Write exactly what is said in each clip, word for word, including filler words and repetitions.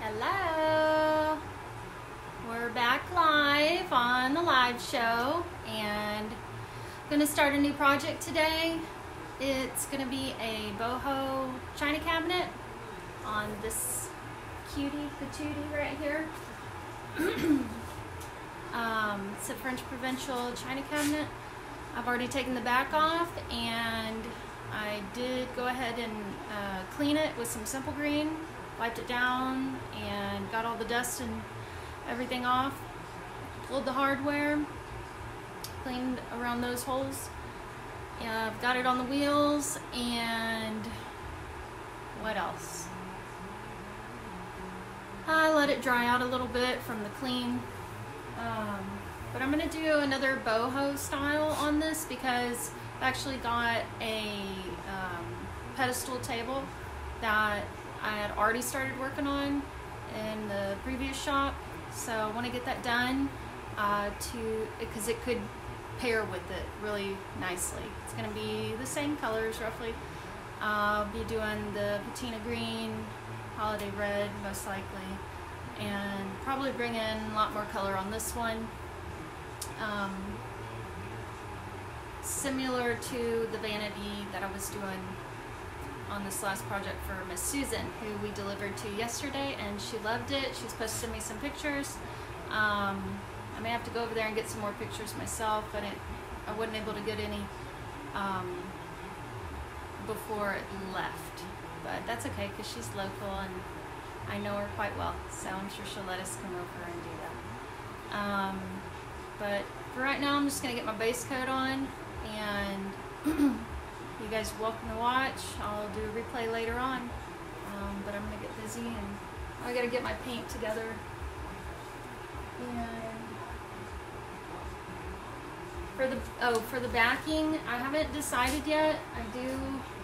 Hello, we're back live on the live show, and I'm going to start a new project today. It's going to be a boho china cabinet on this cutie patootie right here. um, it's a French Provincial china cabinet. I've already taken the back off, and I did go ahead and uh, clean it with some Simple Green, wiped it down, and got all the dust and everything off. Pulled the hardware, cleaned around those holes. Yeah, I've got it on the wheels, and what else? I let it dry out a little bit from the clean. Um, but I'm going to do another boho style on this because I've actually got a um, pedestal table that I had already started working on in the previous shop. So I want to get that done uh, to because it could pair with it really nicely. It's going to be the same colors roughly. I'll be doing the Patina Green Holiday red most likely, and probably bring in a lot more color on this one. Um, similar to the vanity that I was doing on this last project for Miss Susan, who we delivered to yesterday, and she loved it. She's supposed to send me some pictures. Um, I may have to go over there and get some more pictures myself. I didn't, I wasn't able to get any um, before it left, but that's okay because she's local and I know her quite well, so I'm sure she'll let us come over and do that. Um, but for right now, I'm just gonna get my base coat on, and you guys are welcome to watch. I'll do a replay later on, um, but I'm gonna get busy and I gotta get my paint together. And for the oh for the backing, I haven't decided yet. I do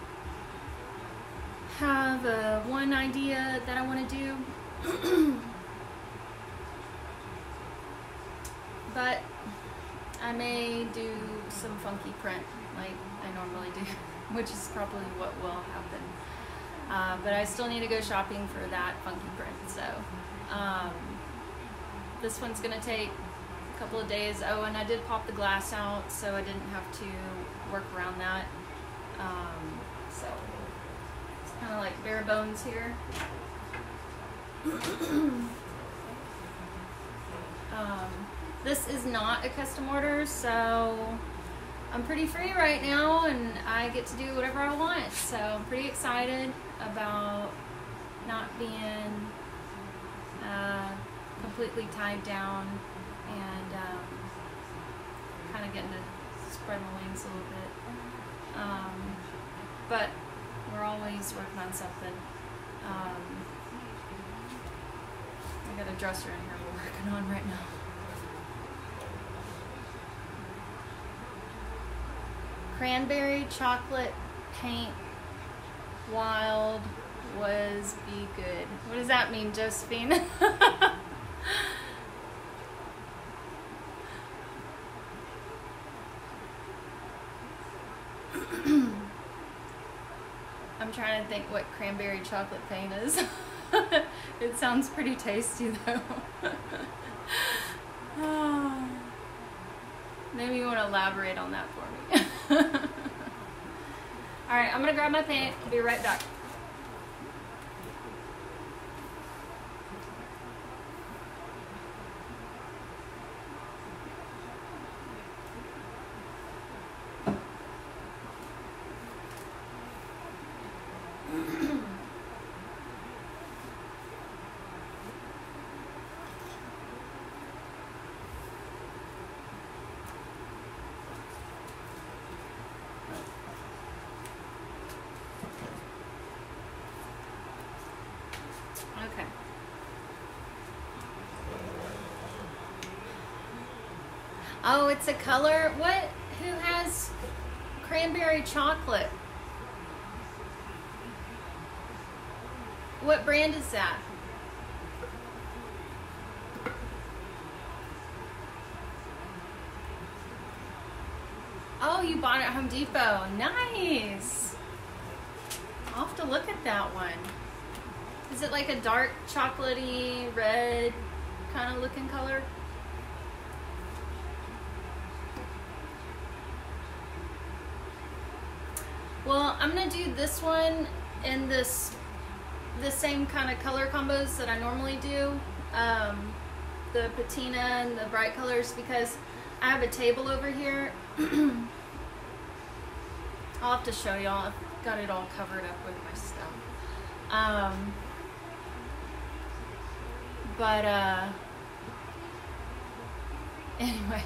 have uh, one idea that I want to do, but I may do some funky print like I normally do, which is probably what will happen. Uh, but I still need to go shopping for that funky print, so um, this one's gonna take a couple of days. Oh, and I did pop the glass out, so I didn't have to work around that. Um, so it's kind of like bare bones here. um, this is not a custom order, so I'm pretty free right now, and I get to do whatever I want. So I'm pretty excited about not being uh, completely tied down, and um, kind of getting to spread my wings a little bit. Um, but we're always working on something. Um, I got a dresser in here we're working on right now. Cranberry chocolate paint wild was be good. What does that mean, Josephine? I'm trying to think what cranberry chocolate paint is. It sounds pretty tasty though. Oh. Maybe you want to elaborate on that for me. Alright, I'm going to grab my paint. I'll be right back. Okay. Oh, it's a color. What? Who has cranberry chocolate? What brand is that? Oh, you bought it at Home Depot. Nice. I'll have to look at that one. Is it like a dark chocolatey red kind of looking color? Well, I'm gonna do this one in this the same kind of color combos that I normally do, um, the patina and the bright colors, because I have a table over here. I'll have to show y'all. I've got it all covered up with my stuff. Um, but uh, anyway.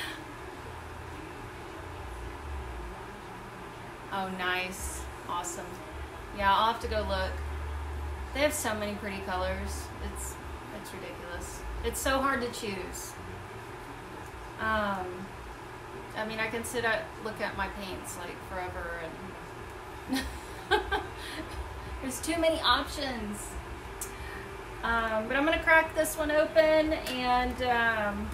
Oh, nice. Awesome. Yeah, I'll have to go look. They have so many pretty colors. It's it's ridiculous. It's so hard to choose. Um, I mean, I can sit at look at my paints like forever, and there's too many options. Um, but I'm gonna crack this one open, and um,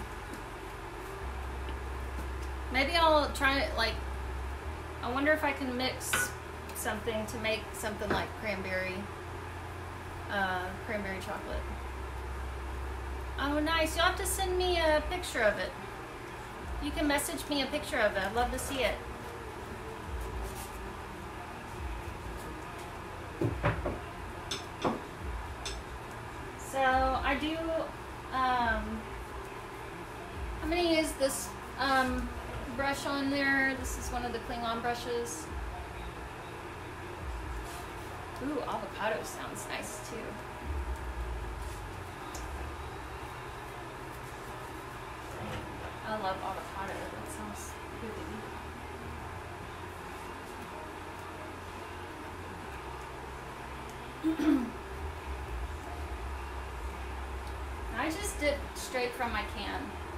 maybe I'll try it. Like, I wonder if I can mix something to make something like cranberry, uh, cranberry chocolate. Oh, nice. You'll have to send me a picture of it. You can message me a picture of it. I'd love to see it. So I do, um, I'm going to use this um, brush on there. This is one of the Klingon brushes. Ooh, avocado sounds nice too. I love avocado. That sounds good to eat. I just dip straight from my can.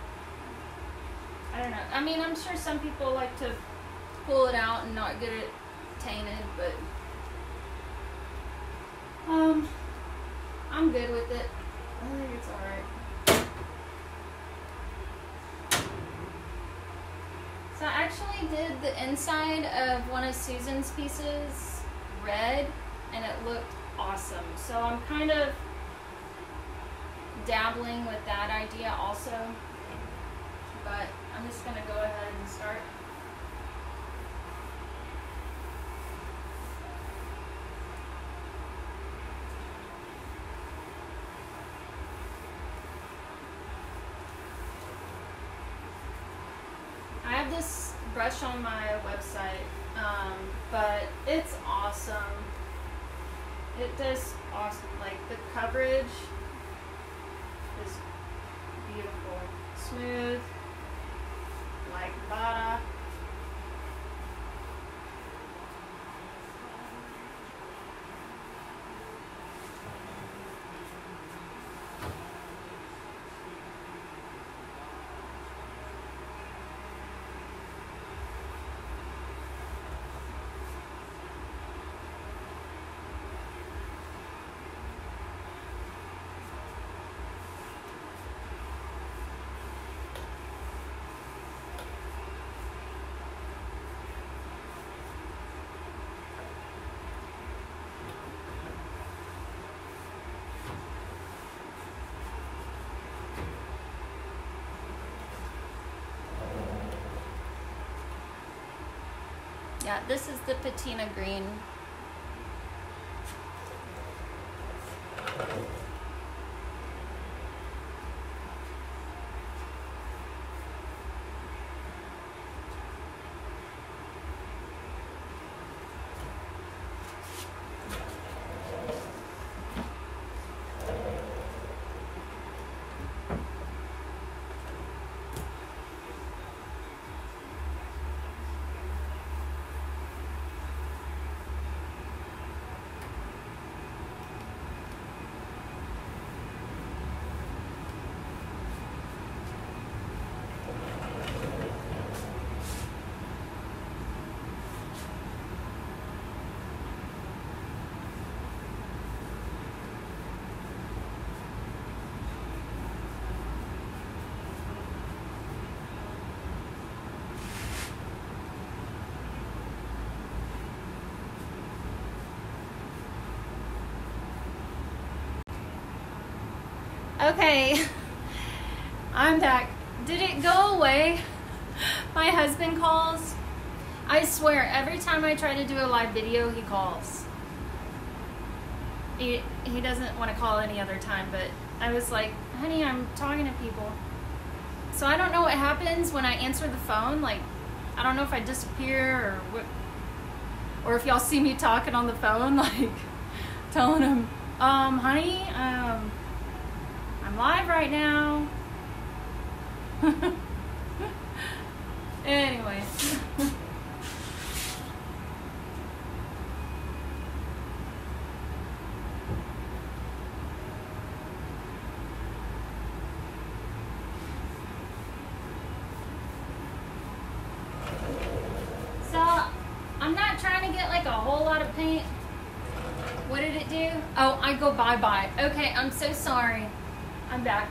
I don't know. I mean, I'm sure some people like to pull it out and not get it tainted, but um, I'm good with it. I think it's alright. So I actually did the inside of one of Susan's pieces red, and it looked awesome. So I'm kind of dabbling with that idea also, but I'm just going to go ahead and start. I have this brush on my website, um, but it's awesome. It does awesome. Like, the coverage is beautiful. Smooth, like butter. Yeah, this is the Patina Green. Okay, I'm back. Did it go away? My husband calls. I swear, every time I try to do a live video, he calls. He, he doesn't want to call any other time, but I was like, honey, I'm talking to people. So I don't know what happens when I answer the phone. Like, I don't know if I disappear or what, or if y'all see me talking on the phone, like telling him, um, honey, um, I'm live right now. Anyway. So, I'm not trying to get like a whole lot of paint. What did it do? Oh, I go bye-bye. Okay, I'm so sorry. I'm back.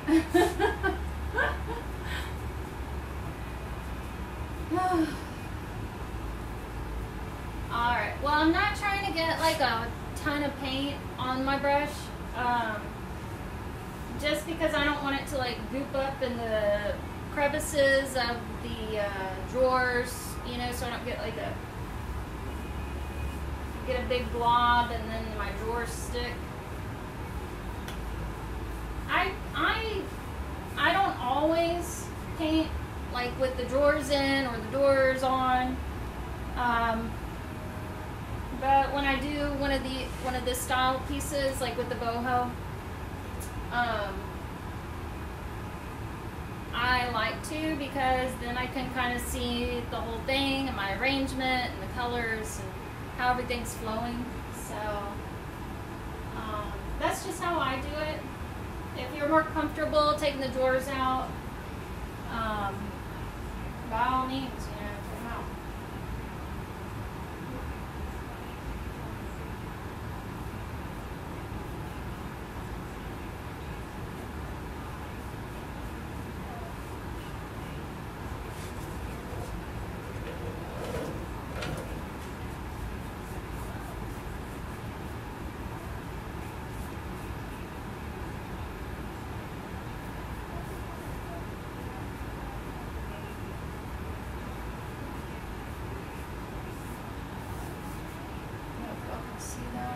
Alright, well, I'm not trying to get like a ton of paint on my brush, um, just because I don't want it to like goop up in the crevices of the uh, drawers, you know, so I don't get like a get a big blob and then my drawers stick. I I I don't always paint like with the drawers in or the doors on, um, but when I do one of the one of the style pieces like with the boho, um, I like to, because then I can kind of see the whole thing and my arrangement and the colors and how everything's flowing. So um, that's just how I do it. If you're more comfortable taking the drawers out, um, by all means, you know, take them out. See that?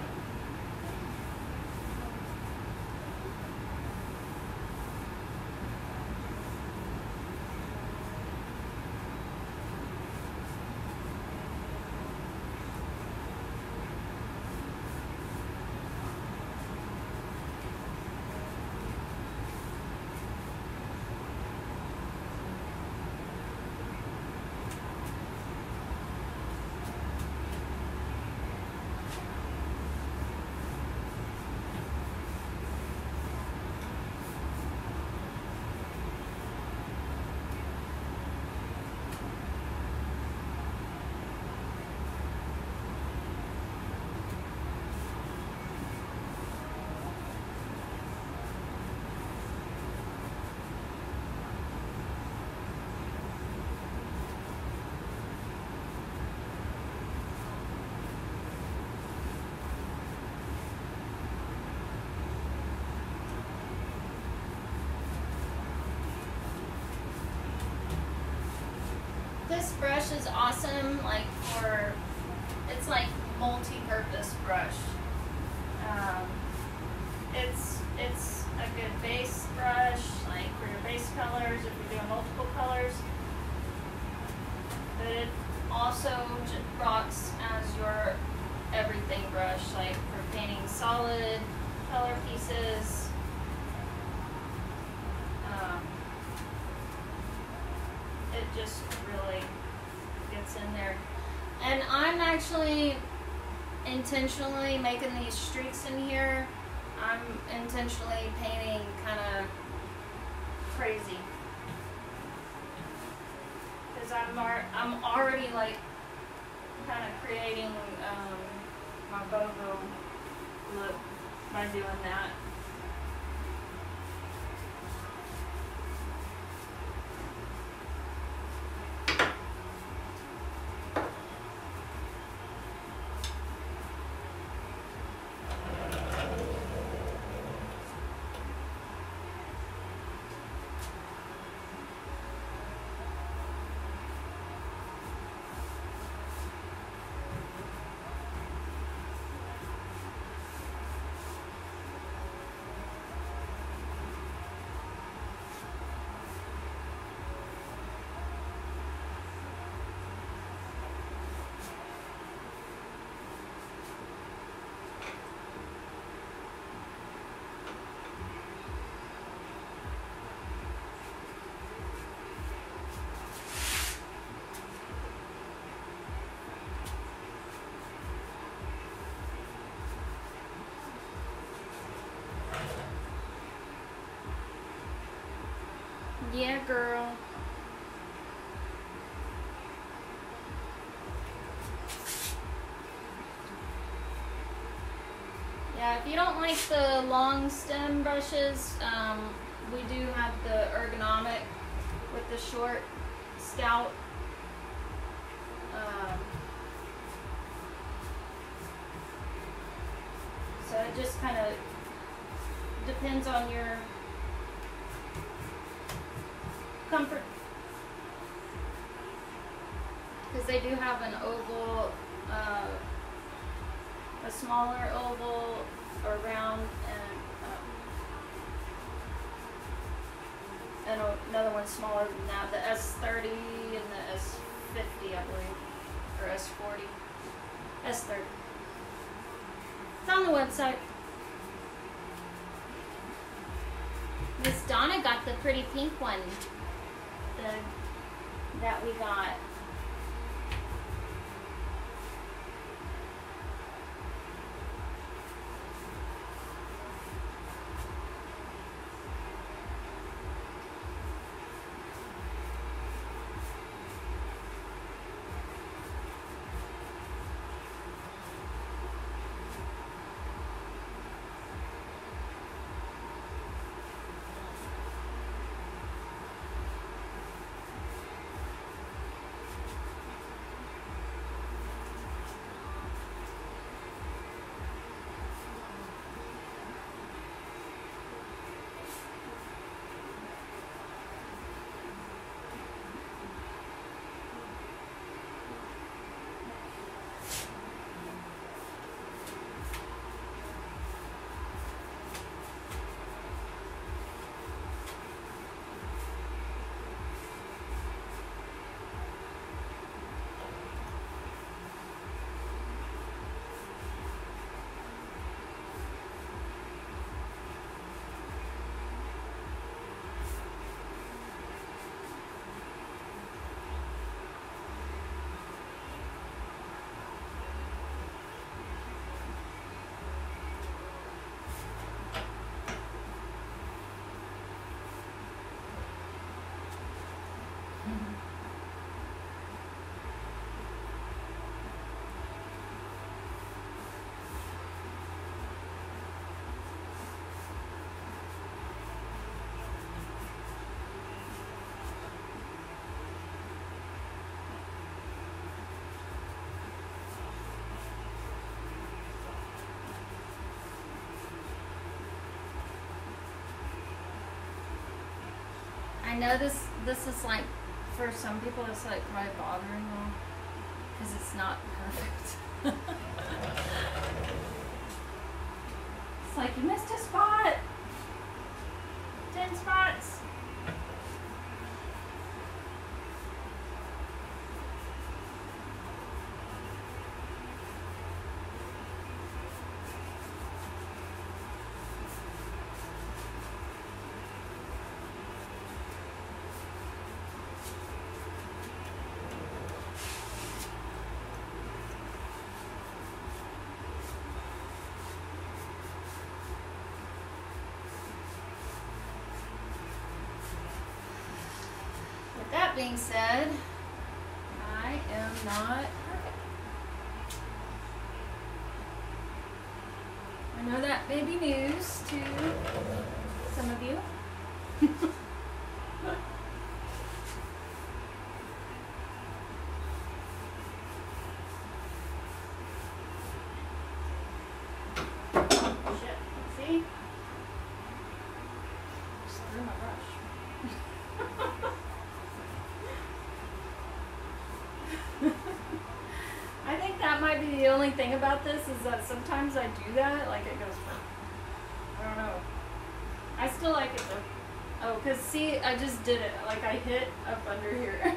This brush is awesome, like for, it's like multi-purpose brush. Um, it's it's a good base brush, like for your base colors, if you're doing multiple colors. But it also rocks as your everything brush, like for painting solid color pieces. Um, it just really gets in there. And I'm actually intentionally making these streaks in here. I'm intentionally painting kind of crazy, because I'm ar I'm already like kind of creating um, my Boho look by doing that. Yeah, girl. Yeah, if you don't like the long stem brushes, um, we do have the ergonomic with the short stout. Um, so it just kind of depends on your comfort. Because they do have an oval, uh, a smaller oval or round, and um, and another one smaller than that, the S thirty and the S fifty, I believe, or S forty, S thirty. It's on the website. Miss Donna got the pretty pink one, the that we got. I know this this is like, for some people it's like probably bothering them because it's not perfect. It's like, you missed a spot. Ten spots. That being said, I am not perfect. I know that may be news to some of you. Shit, see? Just threw my brush. I think that might be the only thing about this, is that sometimes I do that, like it goes, I don't know. I still like it though. Oh, cause see, I just did it. Like I hit up under here.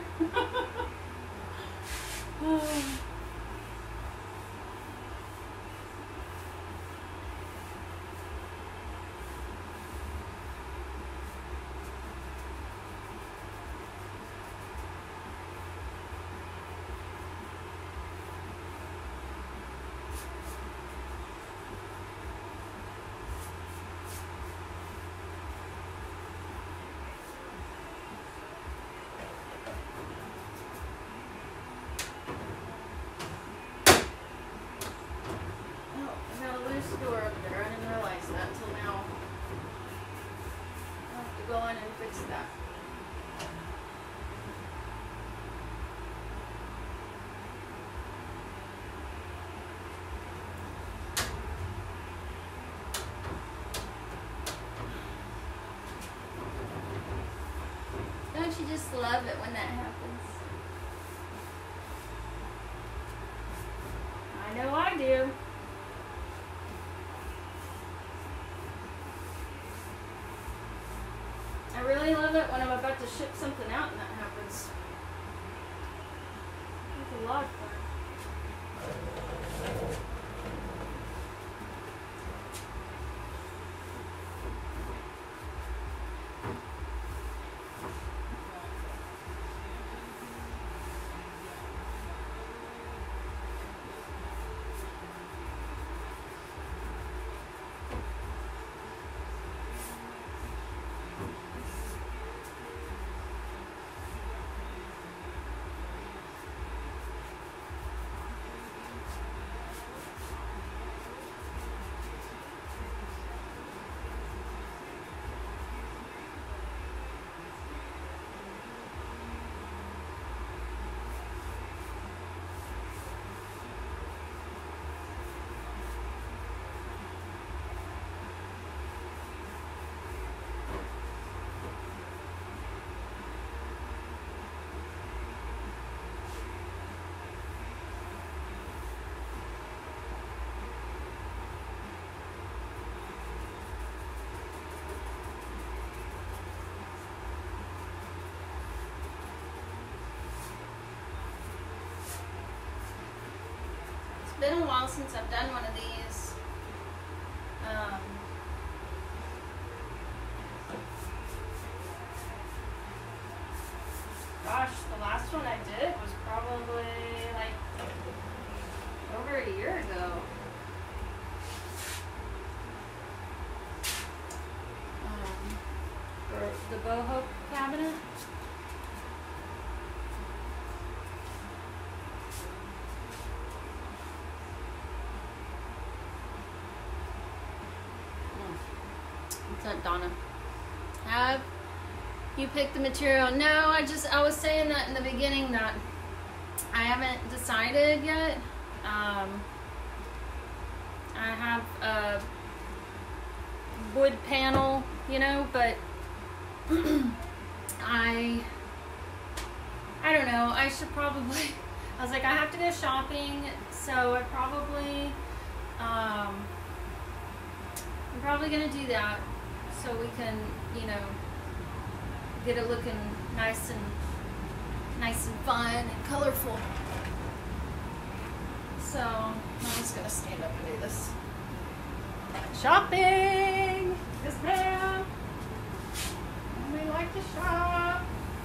go in and fix that. Don't you just love it when that happens? I know I do. I really love it when I'm about to ship something out and that happens. It's a lot of fun. It's been a while since I've done one of these. Um, gosh, the last one I did was probably like over a year ago. Um, for the Boho cabinet. What's up, Donna? Have you picked the material? No, I just, I was saying that in the beginning that I haven't decided yet. Um, I have a wood panel, you know, but I, I don't know, I should probably, I was like, I have to go shopping, so I probably, um, I'm probably going to do that so we can, you know, get it looking nice and nice and fun and colorful. So I'm just going to stand up and do this. Shopping! Yes, ma'am! We like to shop.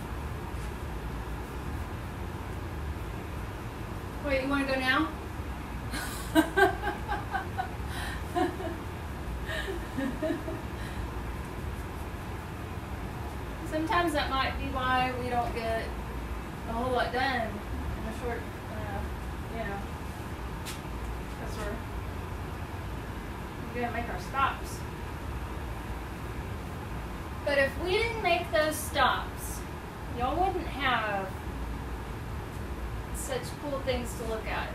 Wait, you want to go now? Sometimes that might be why we don't get a whole lot done in a short, uh, you know, because we're, we're going to make our stops. But if we didn't make those stops, y'all wouldn't have such cool things to look at.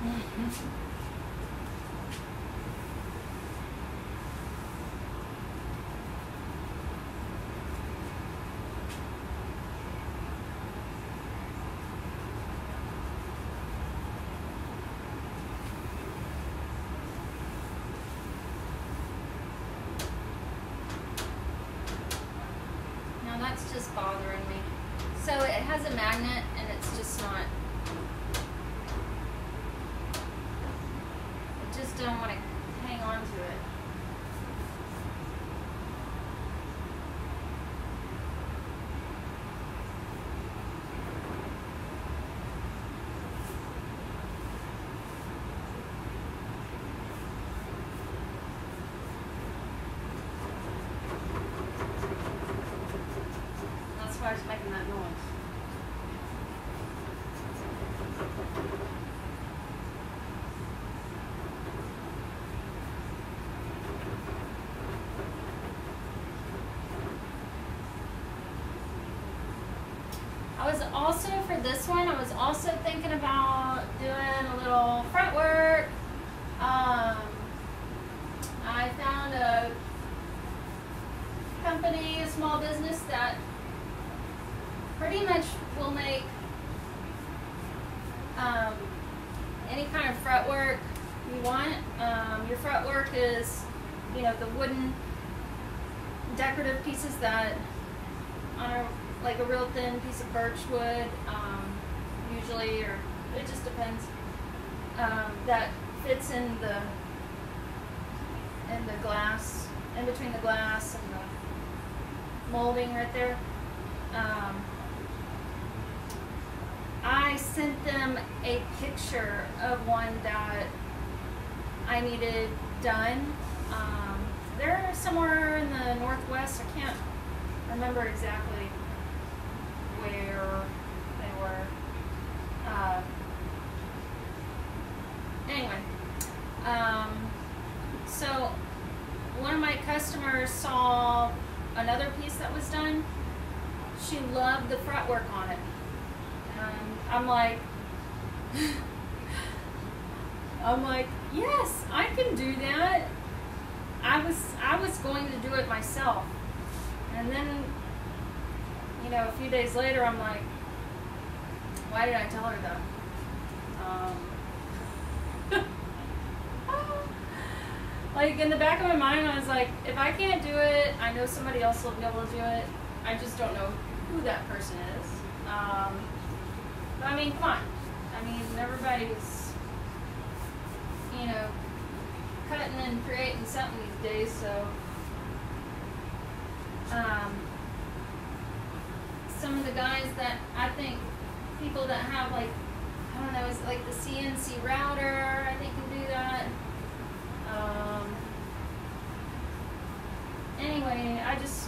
That's just bothering me. So it has a magnet and it's just not, I just don't want to hang on to it. I was making that noise. I was also, for this one, I was also thinking about doing a little front work. Um, I found a company, a small business that pretty much will make um, any kind of fretwork you want. Um, your fretwork is, you know, the wooden decorative pieces that on a, like a real thin piece of birch wood, um, usually, or it just depends. Um, that fits in the in the glass, in between the glass and the molding right there. Um, I sent them a picture of one that I needed done. Um, they're somewhere in the Northwest. I can't remember exactly where they were. Uh, anyway, um, so one of my customers saw another piece that was done. She loved the fretwork on it. And I'm like, I'm like, yes, I can do that. I was, I was going to do it myself. And then, you know, a few days later, I'm like, why did I tell her that? Um, like, in the back of my mind, I was like, if I can't do it, I know somebody else will be able to do it. I just don't know who that person is. Um, but I mean, come on. I mean, everybody's, you know, cutting and creating something these days, so. Um, some of the guys that I think, people that have like, I don't know, it's like the C N C router, I think can do that. Um, anyway, I just,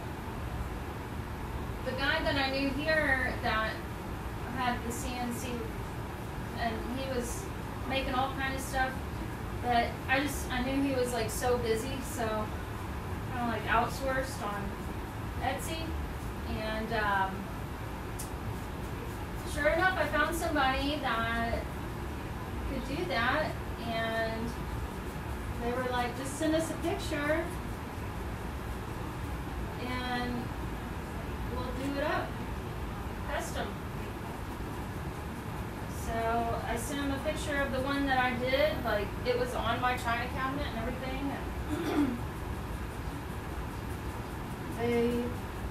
the guy that I knew here that had the C N C, and he was making all kind of stuff, but I just, I knew he was like so busy, so kind of like outsourced on Etsy, and um, sure enough, I found somebody that could do that, and they were like, just send us a picture, and we'll do it up, custom. So I sent them a picture of the one that I did, like it was on my china cabinet and everything. And they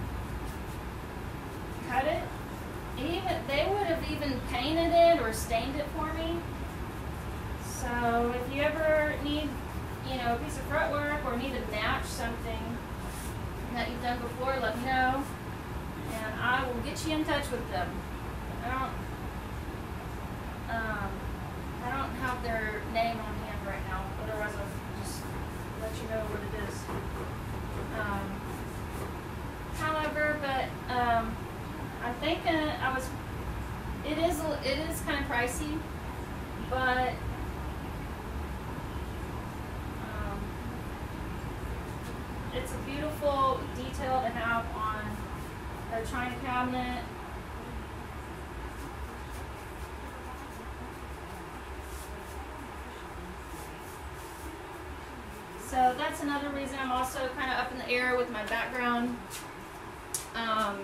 cut it. Even they would have even painted it or stained it for me. So if you ever need, you know, a piece of fretwork or need to match something that you've done before, let me know, and I will get you in touch with them. I don't, um, I don't have their name on hand right now. Otherwise, I'll just let you know what it is. Um, however, but um, I'm thinking I was. It is it is kind of pricey, but. It's a beautiful detail to have on a china cabinet. So that's another reason I'm also kind of up in the air with my background. Um,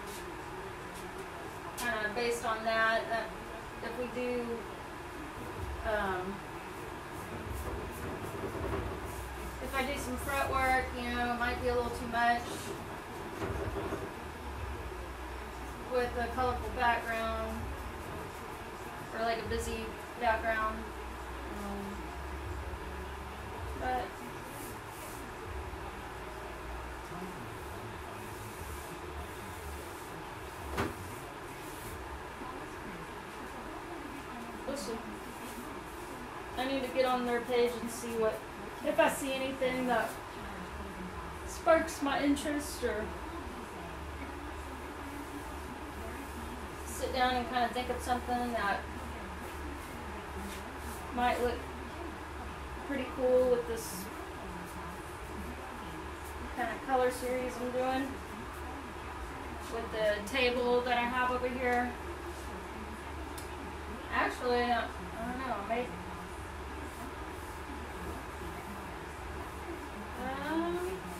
kind of based on that, that if we do um, if I do some fret work, you know, it might be a little too much with a colorful background or like a busy background. Um, but listen, I need to get on their page and see what, if I see anything that sparks my interest, or sit down and kind of think of something that might look pretty cool with this kind of color series I'm doing with the table that I have over here. Actually, I don't know, maybe um,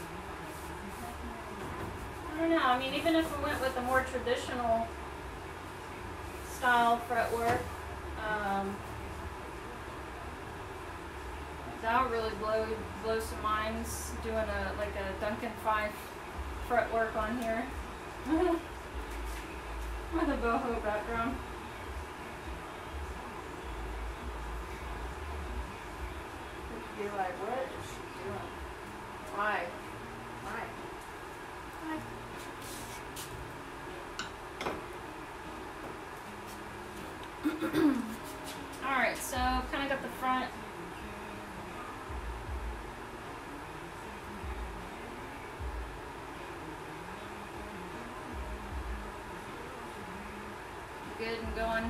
I don't know, I mean, even if we went with a more traditional style fretwork, um, that would really blow blow some minds, doing a like a Duncan Fife fretwork on here with a boho background. You'd be like, what is she doing? Why? Why? Why? Alright, so kind of got the front. Good and going.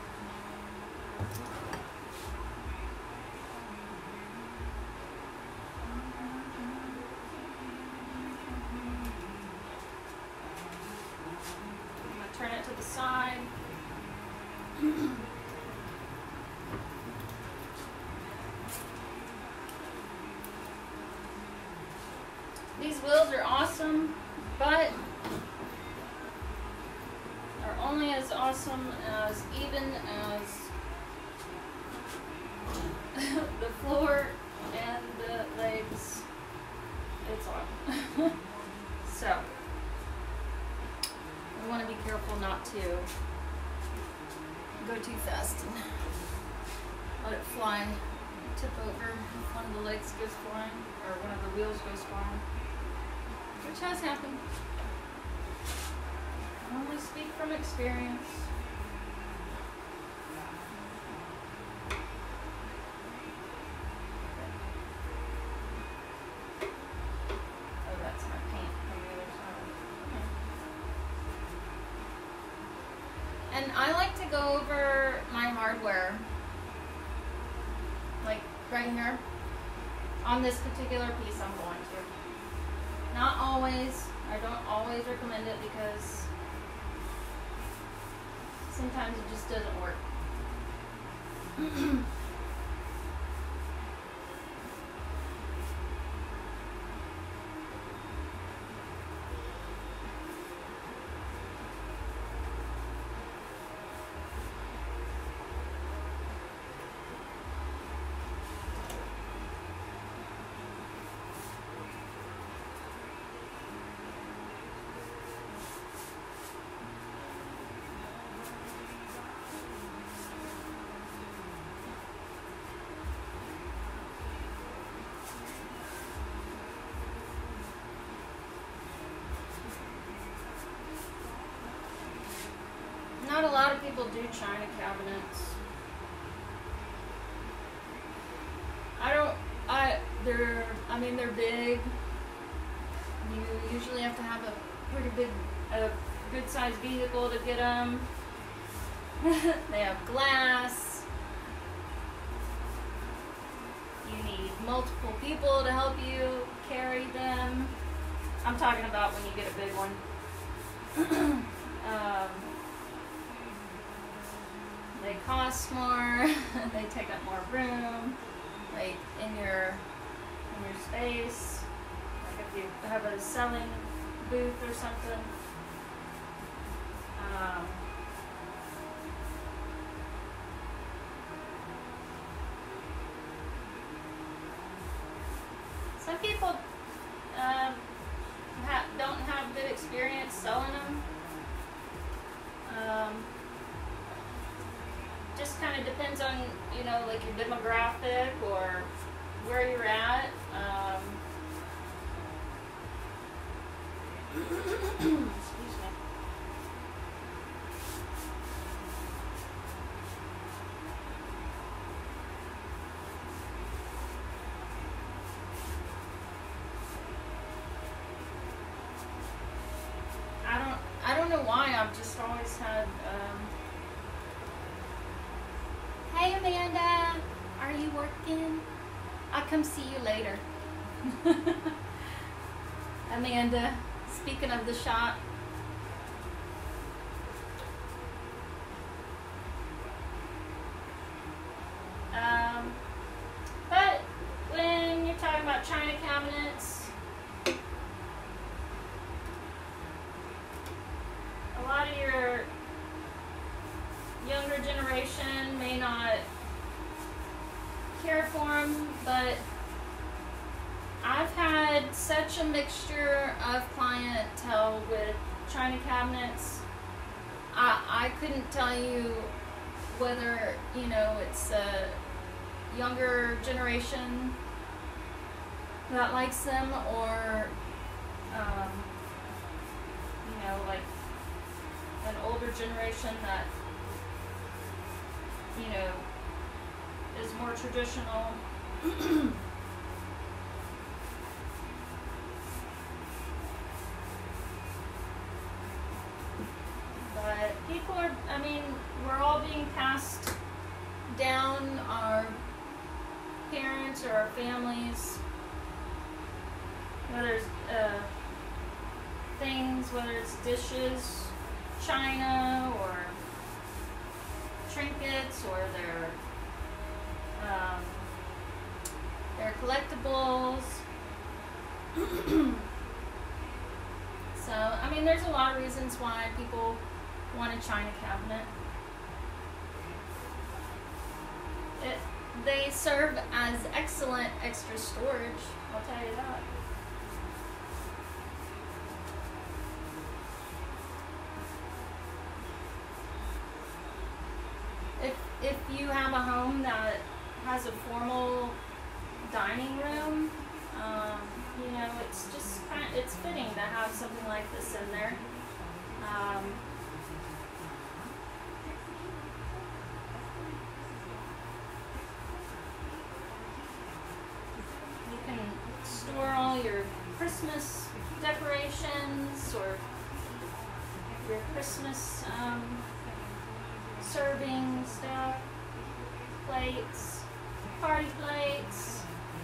Turn it to the side. These wheels are awesome, but are only as awesome as even as the floor and the legs it's on. So we want to be careful not to go too fast and let it fly, tip over if one of the legs goes flying, or one of the wheels goes flying, which has happened. I only speak from experience. Oh, that's my paint from the other side. Okay. And I like to go over my hardware, like right here, on this particular piece I'm going to. Not always. I don't always recommend it because sometimes it just doesn't work. Not a lot of people do china cabinets. I don't, I, they're, I mean, they're big. You usually have to have a pretty big, a good sized vehicle to get them. They have glass. You need multiple people to help you carry them. I'm talking about when you get a big one. um, They cost more, they take up more room, like in your in your space, like if you have a selling booth or something. Um, some people um, ha don't have good experience selling them. Um, just kind of depends on, you know, like your demographic or where you're at. Um, excuse me. I don't, I don't know why. I've just always had. Um, Hey Amanda, are you working? I'll come see you later. Amanda, speaking of the shop. Um, but when you're talking about china cabinets, a lot of your younger generation may not care for them, but I've had such a mixture of clientele with china cabinets. I, I couldn't tell you whether, you know, it's a younger generation that likes them or, um, you know, like an older generation that, you know, is more traditional. But people are, I mean, we're all being passed down, our parents or our families, whether it's uh, things, whether it's dishes, china, or trinkets, or their um, their collectibles. So, I mean, there's a lot of reasons why people want a china cabinet. It, they serve as excellent extra storage, I'll tell you that. If, if you have a home that has a formal dining room, um, you know, it's just kind of, it's fitting to have something like this in there. Um, you can store all your Christmas decorations or your Christmas um, serving stuff, plates, party plates.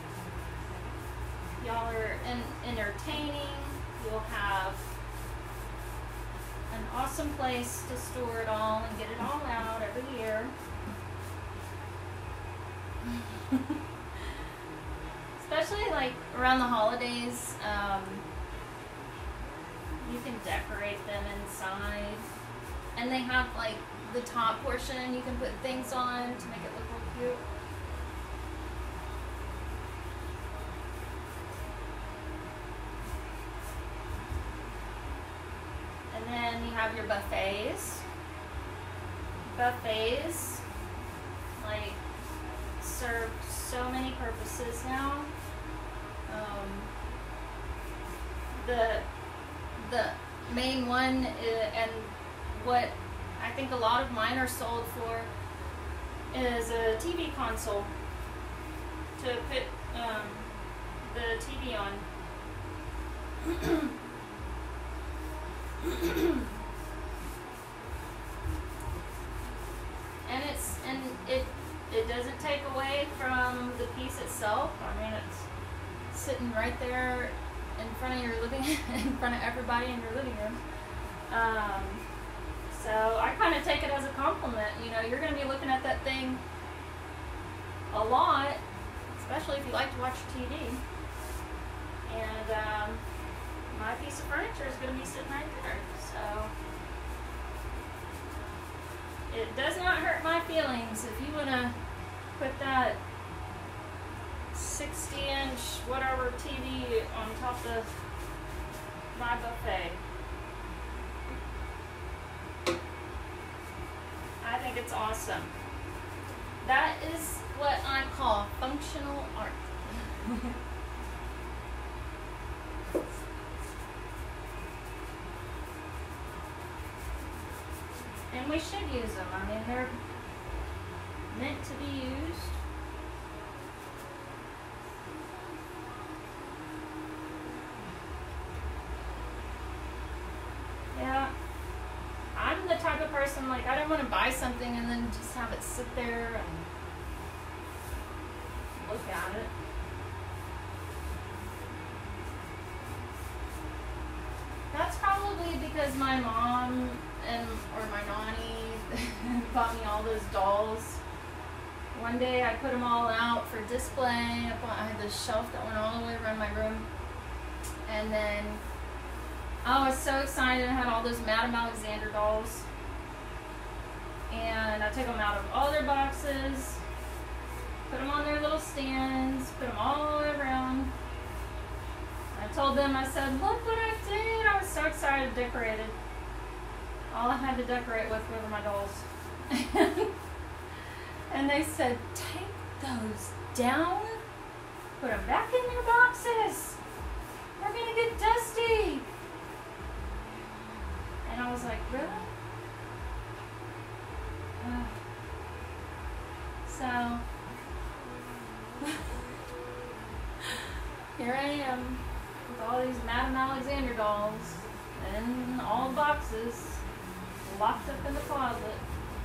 Y'all are in, entertaining. You'll have an awesome place to store it all and get it all out every year. Especially like around the holidays, um, you can decorate them inside. And they have like the top portion you can put things on to make it look real cute. And then you have your buffets. Buffets, like, serve so many purposes now. Um, the the main one is, and what I think a lot of mine are sold for, is a T V console to put um, the T V on. And it's and it it doesn't take away from the piece itself. I mean, it's sitting right there in front of your living in front of everybody in your living room. Um, so I kind of take it as a compliment. You know, you're going to be looking at that thing a lot, especially if you like to watch T V. And um, my piece of furniture is going to be sitting right there. So it does not hurt my feelings if you want to put that sixty inch whatever T V on top of my buffet. I think it's awesome. That is what I call functional art. And we should use them. I mean, they're meant to be used. Yeah. I'm the type of person, like, I don't want to buy something and then just have it sit there and look at it. That's probably because my mom and or my nanny bought me all those dolls. One day I put them all out for display. I had this shelf that went all the way around my room. And then I was so excited. I had all those Madame Alexander dolls. And I took them out of all their boxes, put them on their little stands, put them all the way around. I told them, I said, look what I did. I was so excited, decorated. All I had to decorate with were my dolls. And they said, take those down, put them back in their boxes. They're going to get dusty. And I was like, really? Uh, so, here I am with all these Madame Alexander dolls and all the boxes locked up in the closet.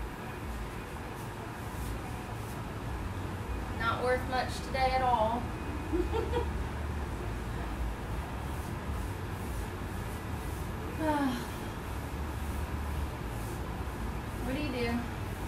Not worth much today at all. What do you do?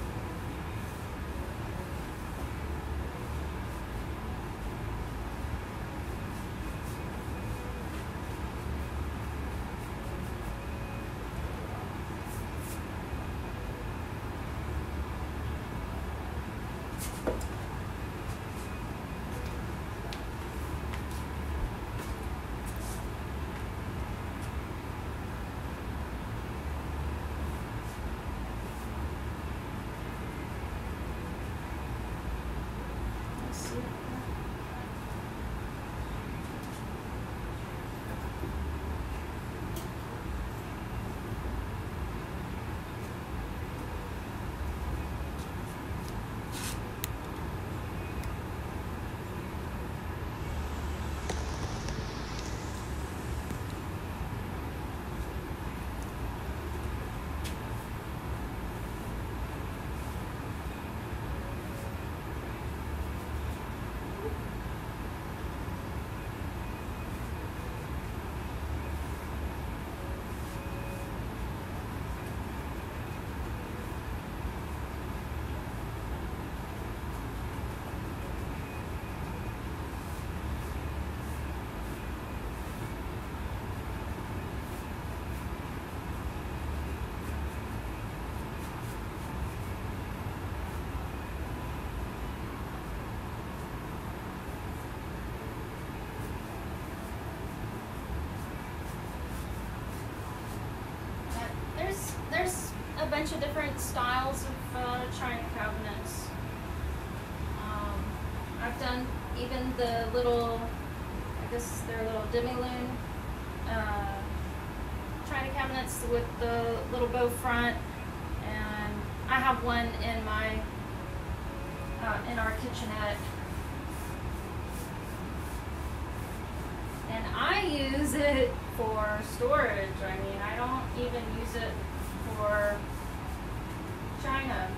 A bunch of different styles of uh, china cabinets. Um, I've done even the little, I guess they're little demi-lune uh, china cabinets with the little bow front, and I have one in my uh, in our kitchenette, and I use it for storage. I mean, I don't even use it for china.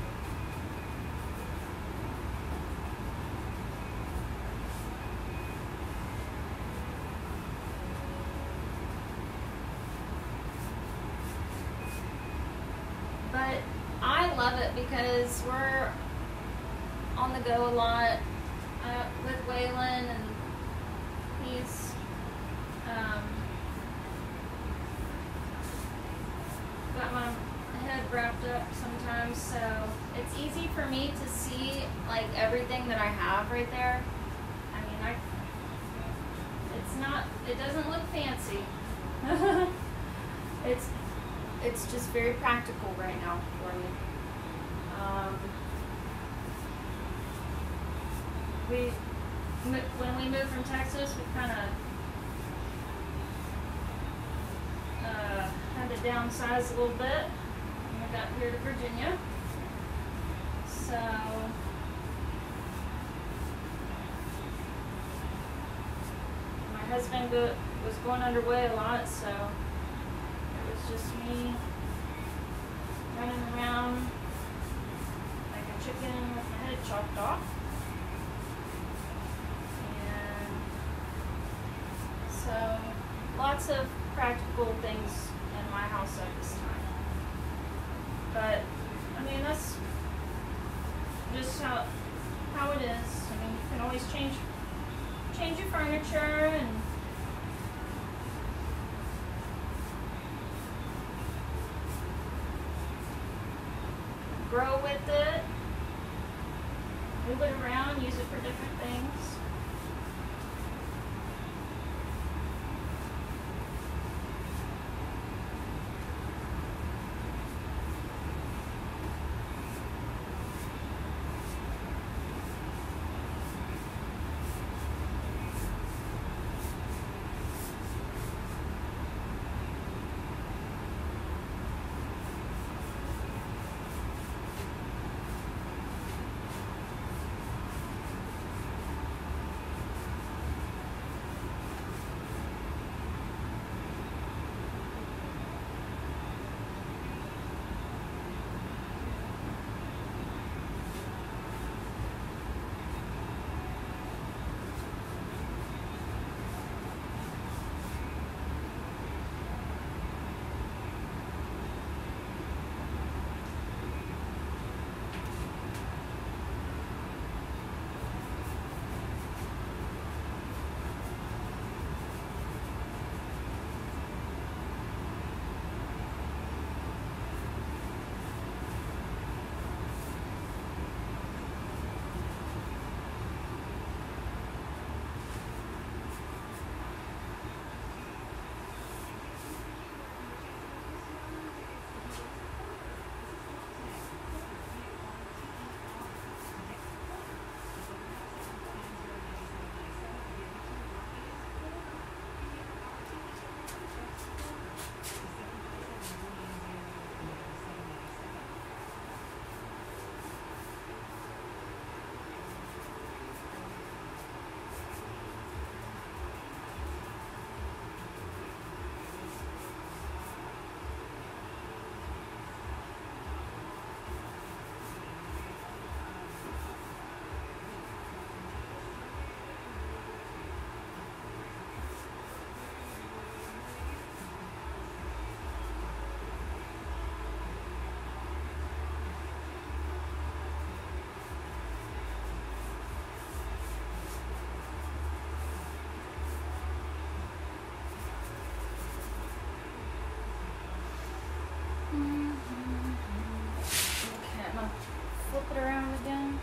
But I love it because we're on the go a lot uh, with Waylon, and he's Um, got my head wrapped up sometimes, so it's easy for me to see like everything that I have right there. I mean, I, it's not, it doesn't look fancy. it's, it's just very practical right now for me. Um, we, when we moved from Texas, we kind of uh, had to downsize a little bit when we got here to Virginia. So my husband go, was going underway a lot, so it was just me running around like a chicken with my head chopped off. And so lots of practical things in my house at this time. But I mean, that's just how how it is. I mean, you can always change change your furniture and grow with it, move it around, use it for different things. Flip it around again.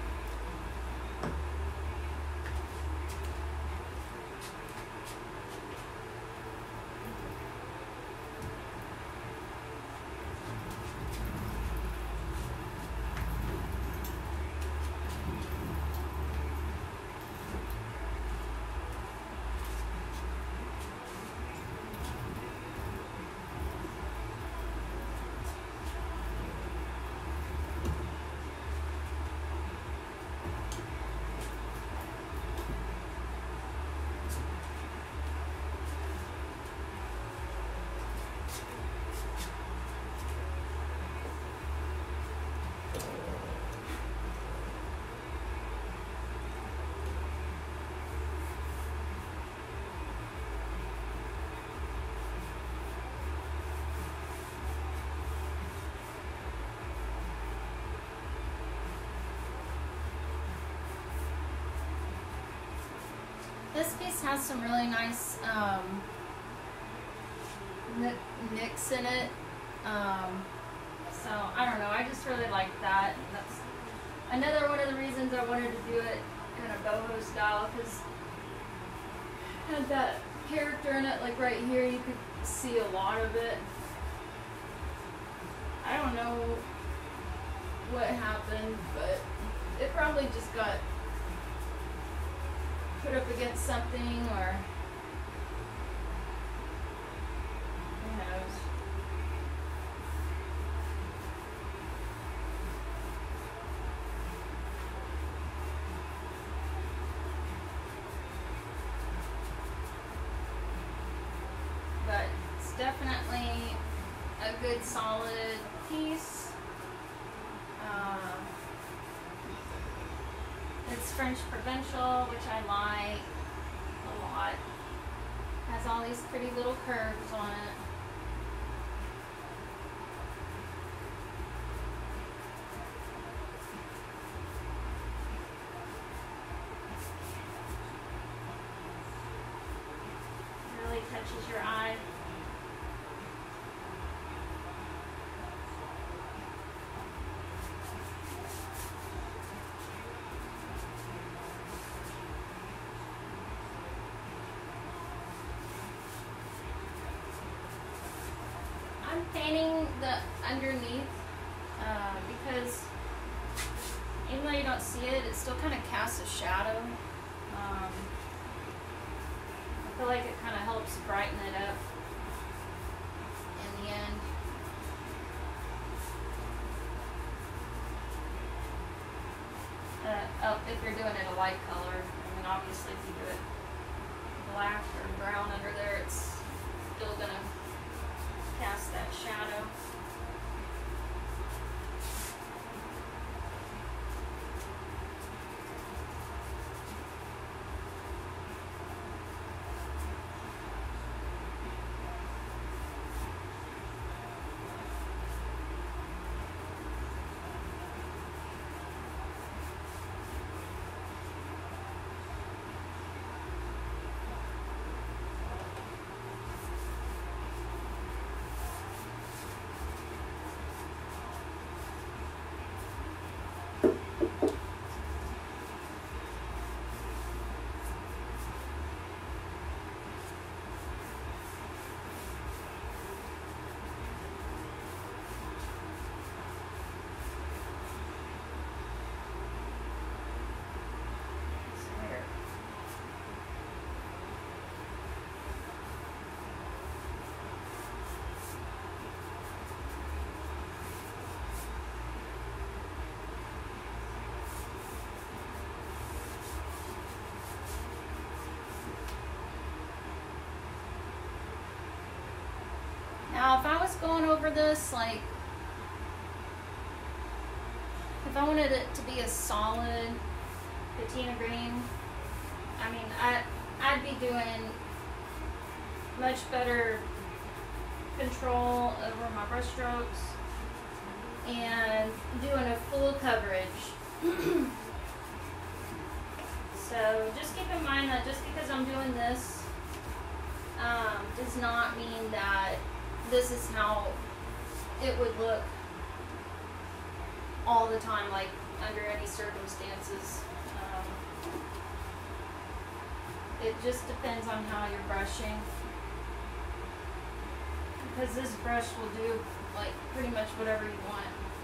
This piece has some really nice um, nicks in it. Um, so I don't know. I just really like that. That's another one of the reasons I wanted to do it kind of boho style, because it had that character in it. Like right here, you could see a lot of it. I don't know what happened, but it probably just got put up against something, or who knows. But it's definitely a good solid piece. Uh, it's French Provincial, which I like a lot. Has all these pretty little curves on it. Really touches your eye. I'm painting the underneath uh, because even though you don't see it, it still kind of casts a shadow. Um, I feel like it kind of helps brighten it up in the end. Uh, oh, if you're doing it a light color, I mean obviously if you do it black or brown under there, it's still going to cast that shadow. Now, if I was going over this, like, if I wanted it to be a solid patina green, I mean, I, I'd be doing much better control over my brush strokes and doing a full coverage. So just keep in mind that just because I'm doing this um, does not mean that this is how it would look all the time, like under any circumstances. Um, it just depends on how you're brushing, because this brush will do like pretty much whatever you want.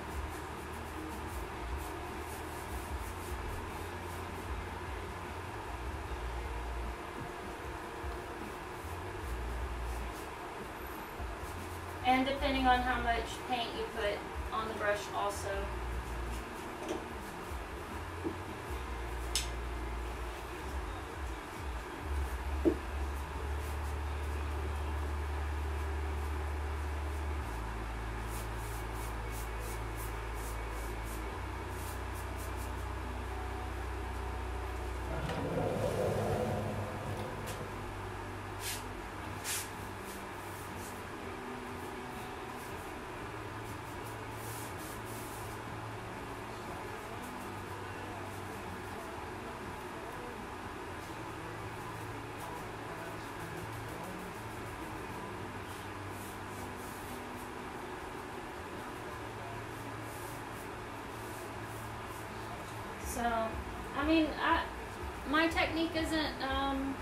And depending on how much paint you put on the brush also. So, I mean, I, my technique isn't, um,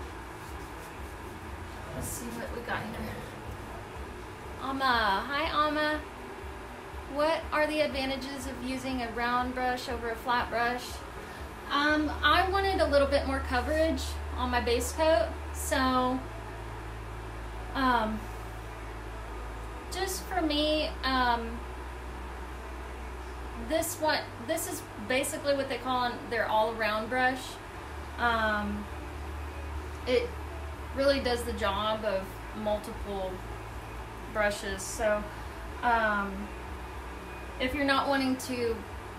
let's see what we got here. Amma, hi Amma. What are the advantages of using a round brush over a flat brush? Um, I wanted a little bit more coverage on my base coat, so um, just for me, um, this one, this is basically what they call their all-around brush. Um, it really does the job of multiple brushes. So um, if you're not wanting to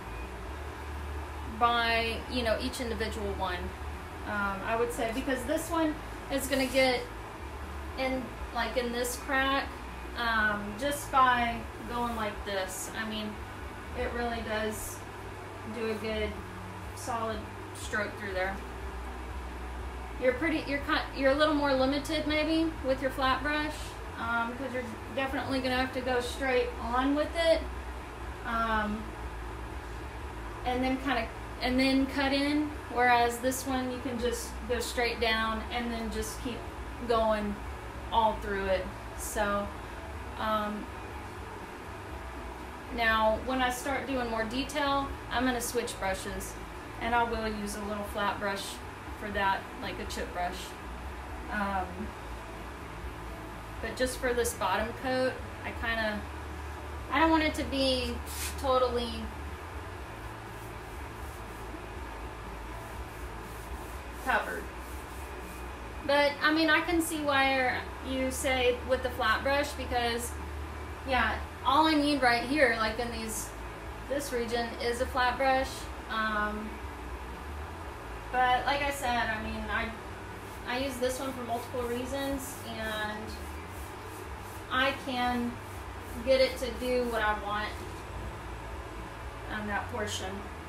buy, you know, each individual one, um, I would say, because this one is going to get in, like in this crack, um, just by going like this. I mean, it really does do a good solid stroke through there. You're pretty, you're kind, you're a little more limited maybe with your flat brush, um, because you're definitely gonna have to go straight on with it, um, and then kind of, and then cut in. Whereas this one, you can just go straight down and then just keep going all through it. So, um, now when I start doing more detail, I'm gonna switch brushes, and I will use a little flat brush for that, like a chip brush. Um, but just for this bottom coat, I kind of, I don't want it to be totally covered. But I mean, I can see why you say with the flat brush, because yeah, all I need right here, like in these, this region, is a flat brush. Um, But like I said, I mean, I I use this one for multiple reasons, and I can get it to do what I want on that portion.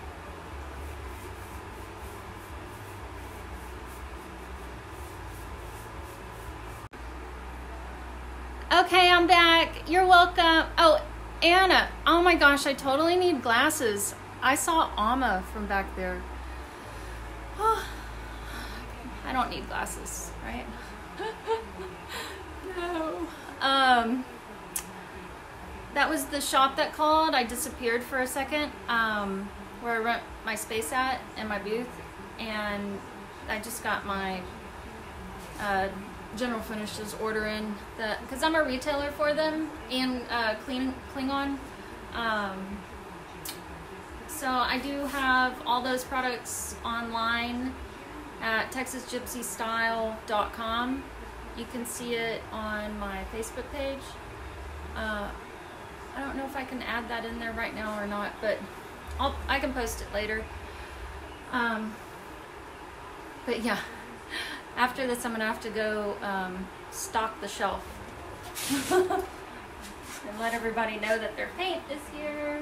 Okay, I'm back. You're welcome. Oh, Anna. Oh my gosh, I totally need glasses. I saw Amma from back there. Oh, I don't need glasses, right? No. Um, that was the shop that called. I disappeared for a second, um, where I rent my space at in my booth, and I just got my uh, General Finishes order in, that because I'm a retailer for them, and uh, Kling, Klingon. Um, So I do have all those products online at texas gypsy style dot com. You can see it on my Facebook page. Uh, I don't know if I can add that in there right now or not, but I'll, I can post it later. Um, but yeah, after this I'm going to have to go um, stock the shelf and let everybody know that their paint is here.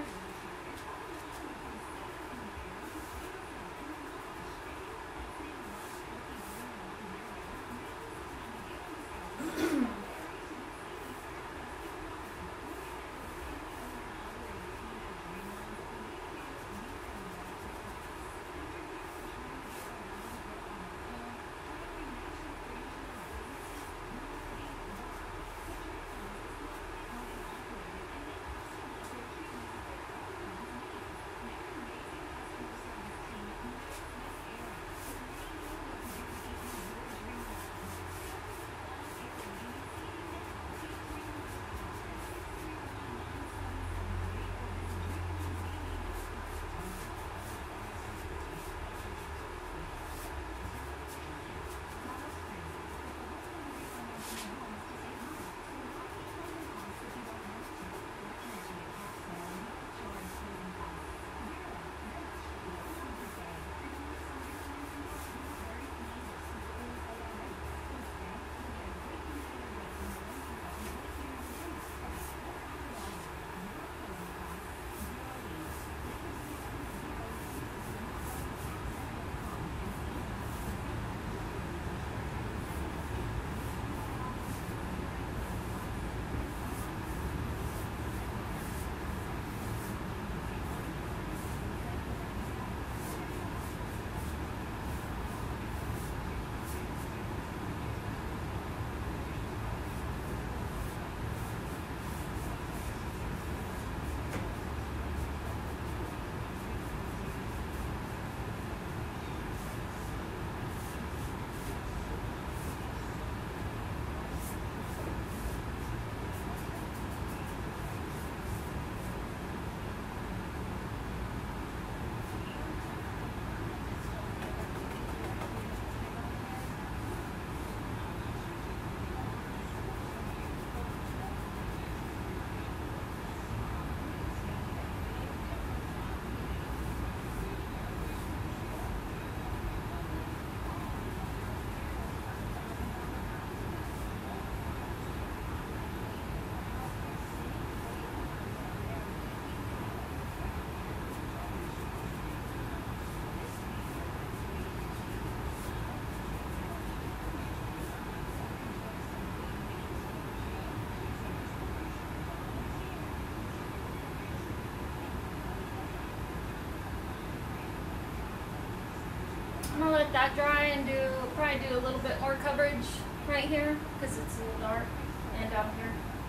I'm gonna let that dry and do probably do a little bit more coverage right here because it's a little dark, and down here.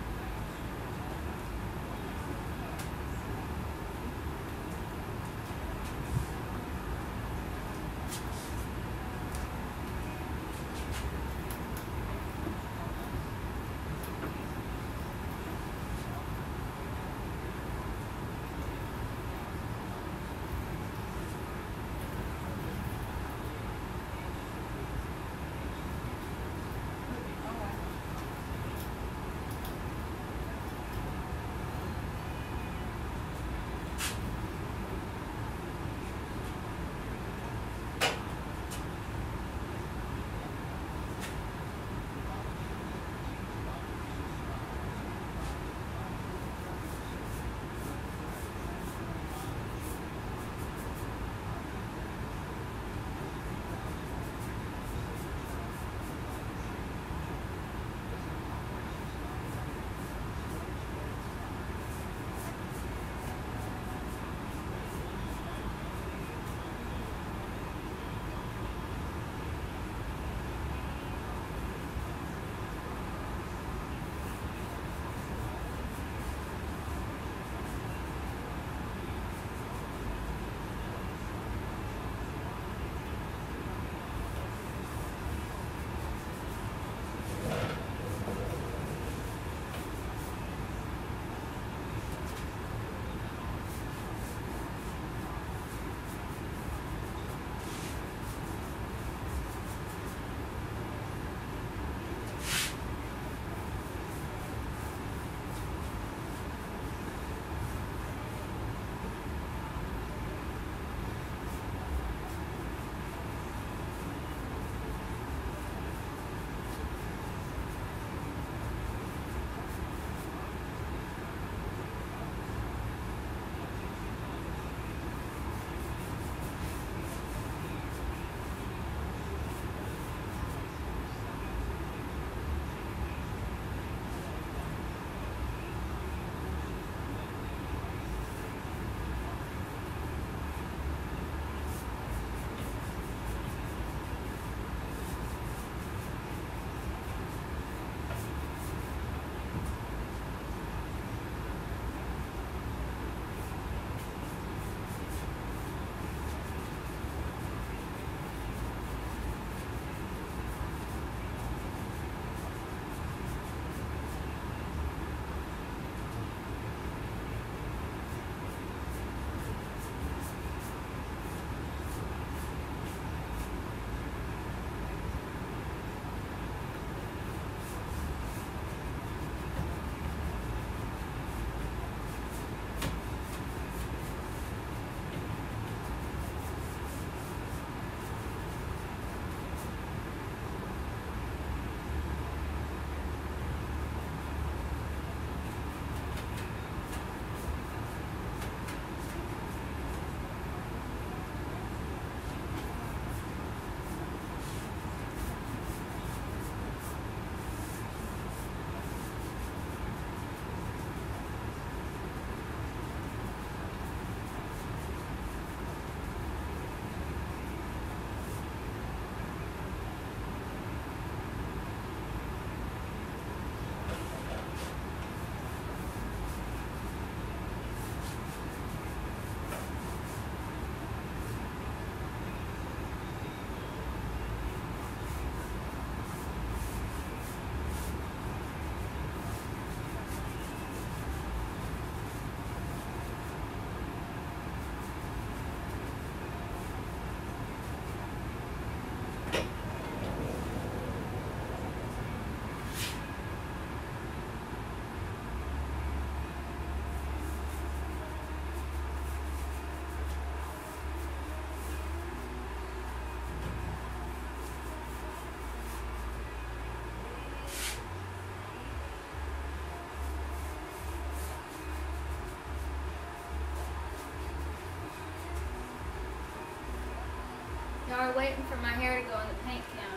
Y'all are waiting for my hair to go in the paint can,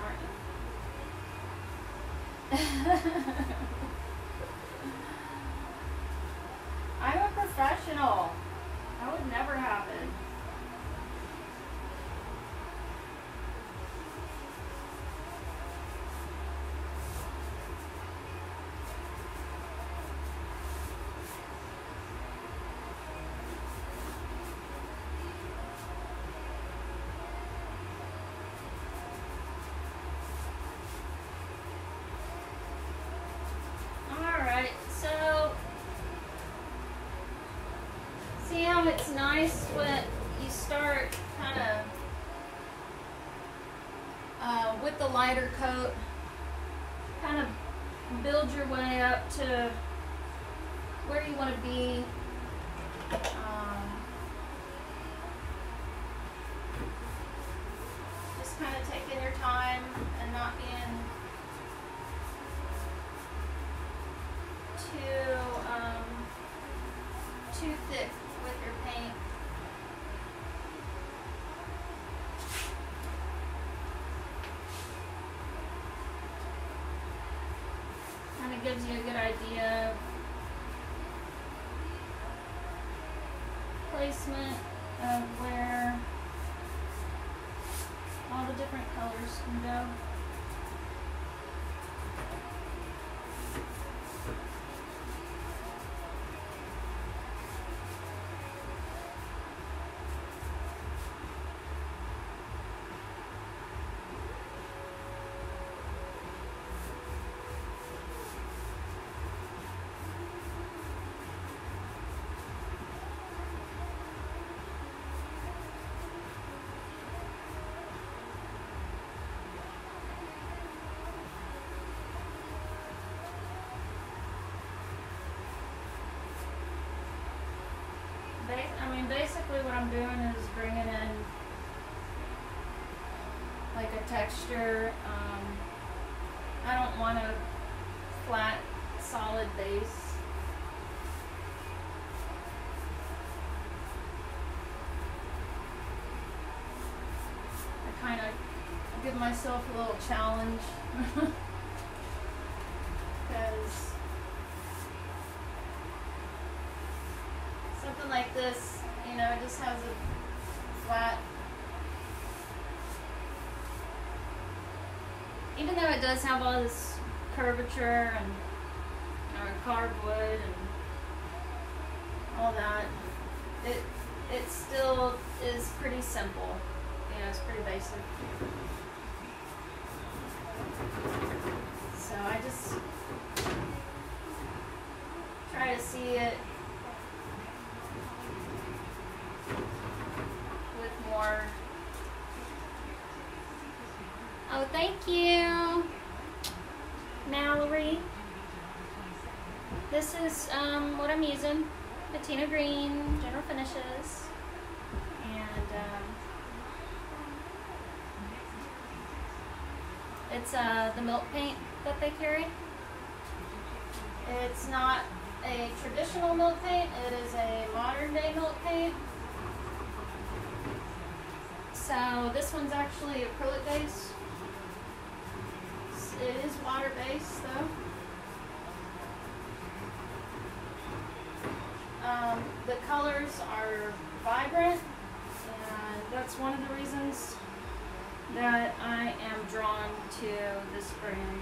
aren't you? I'm a professional. That would never happen. nice when you start kind of uh, with the lighter coat, kind of build your way up to where you want to be. Um, just kind of taking your time and not being too um, too thick with your paint. Kind of gives you a good idea of placement of where all the different colors can go. I mean, basically what I'm doing is bringing in like a texture. Um, I don't want a flat, solid base. I kind of give myself a little challenge because something like this, you know, it just has a flat, even though it does have all this curvature and you know, carved wood and all that, it it still is pretty simple. You know, it's pretty basic. So I just try to see it more. Oh, thank you, Mallory. This is um, what I'm using, Patina Green General Finishes, and um, it's uh, the milk paint that they carry. It's not a traditional milk paint, it is a modern day milk paint. So this one's actually acrylic base. It is water based though. Um, the colors are vibrant, and that's one of the reasons that I am drawn to this brand.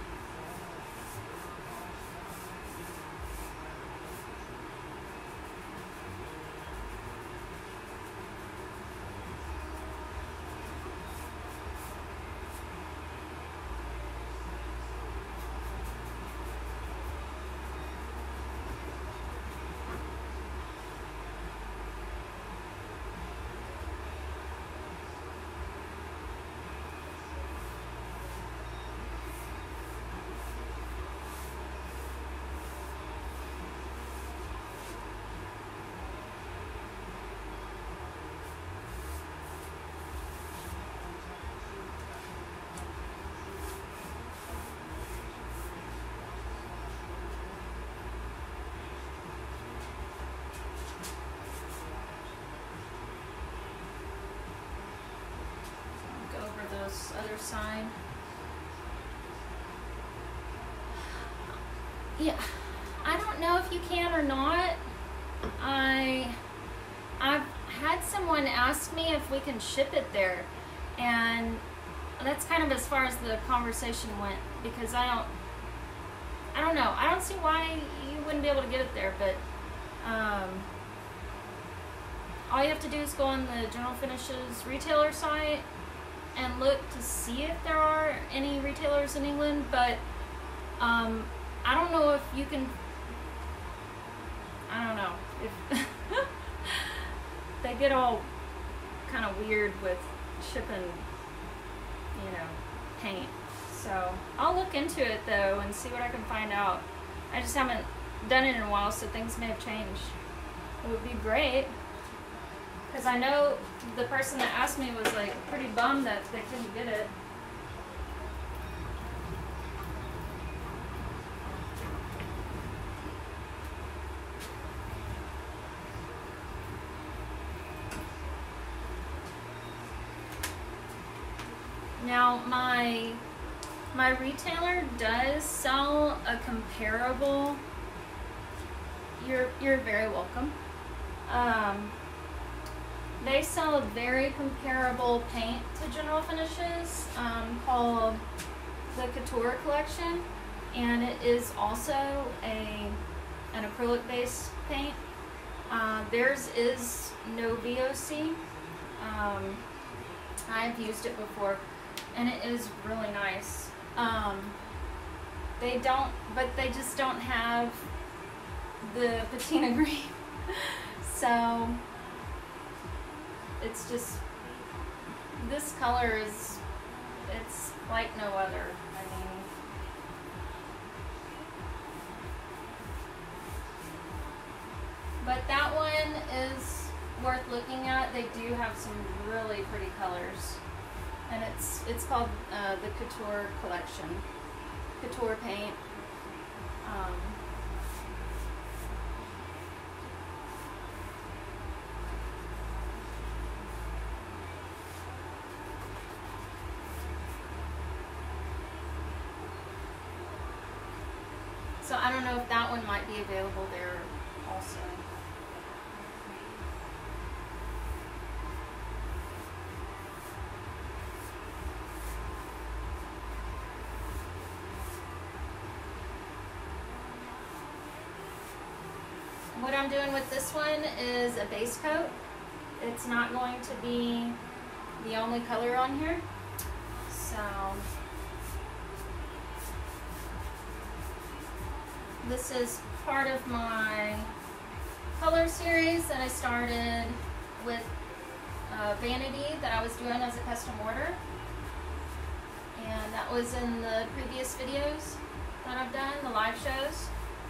This other side. Yeah, I don't know if you can or not. I I've had someone ask me if we can ship it there, and that's kind of as far as the conversation went, because I don't I don't know. I don't see why you wouldn't be able to get it there, but um, all you have to do is go on the General Finishes retailer site and look to see if there are any retailers in England, but um, I don't know if you can, I don't know, if they get all kind of weird with shipping, you know, paint. So I'll look into it though and see what I can find out. I just haven't done it in a while, so things may have changed. It would be great, because I know the person that asked me was like pretty bummed that they couldn't get it. Now my my retailer does sell a comparable. You're you're very welcome. Um, they sell a very comparable paint to General Finishes um, called the Couture Collection, and it is also a an acrylic based paint. Uh, theirs is no V O C. Um, I've used it before, and it is really nice. Um, they don't, but they just don't have the patina green. So it's just, this color is, it's like no other. I mean, but that one is worth looking at. They do have some really pretty colors. And it's it's called uh, the Couture Collection, Couture paint. Um, so I don't know if that one might be available there also. What I'm doing with this one is a base coat. It's not going to be the only color on here. So this is part of my color series that I started with uh, Vanity that I was doing as a custom order. And that was in the previous videos that I've done, the live shows.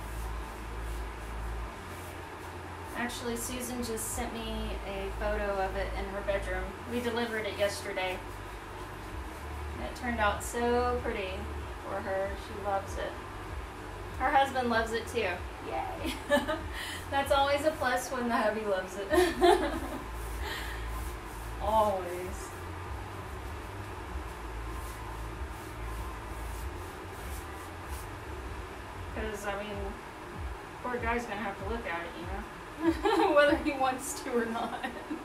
Actually, Susan just sent me a photo of it in her bedroom. We delivered it yesterday. And it turned out so pretty for her. She loves it. Her husband loves it too. Yay! That's always a plus when the hubby loves it. Always. Because, I mean, poor guy's gonna have to look at it, you know? Whether he wants to or not.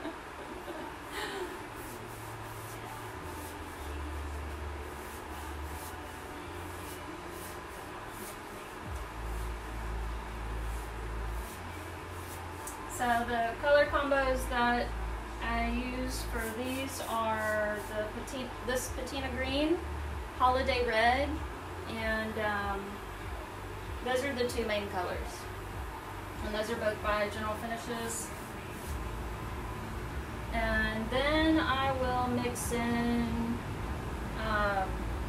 So the color combos that I use for these are the petite, this Patina Green Holiday Red, and um, those are the two main colors. And those are both by General Finishes. And then I will mix in um,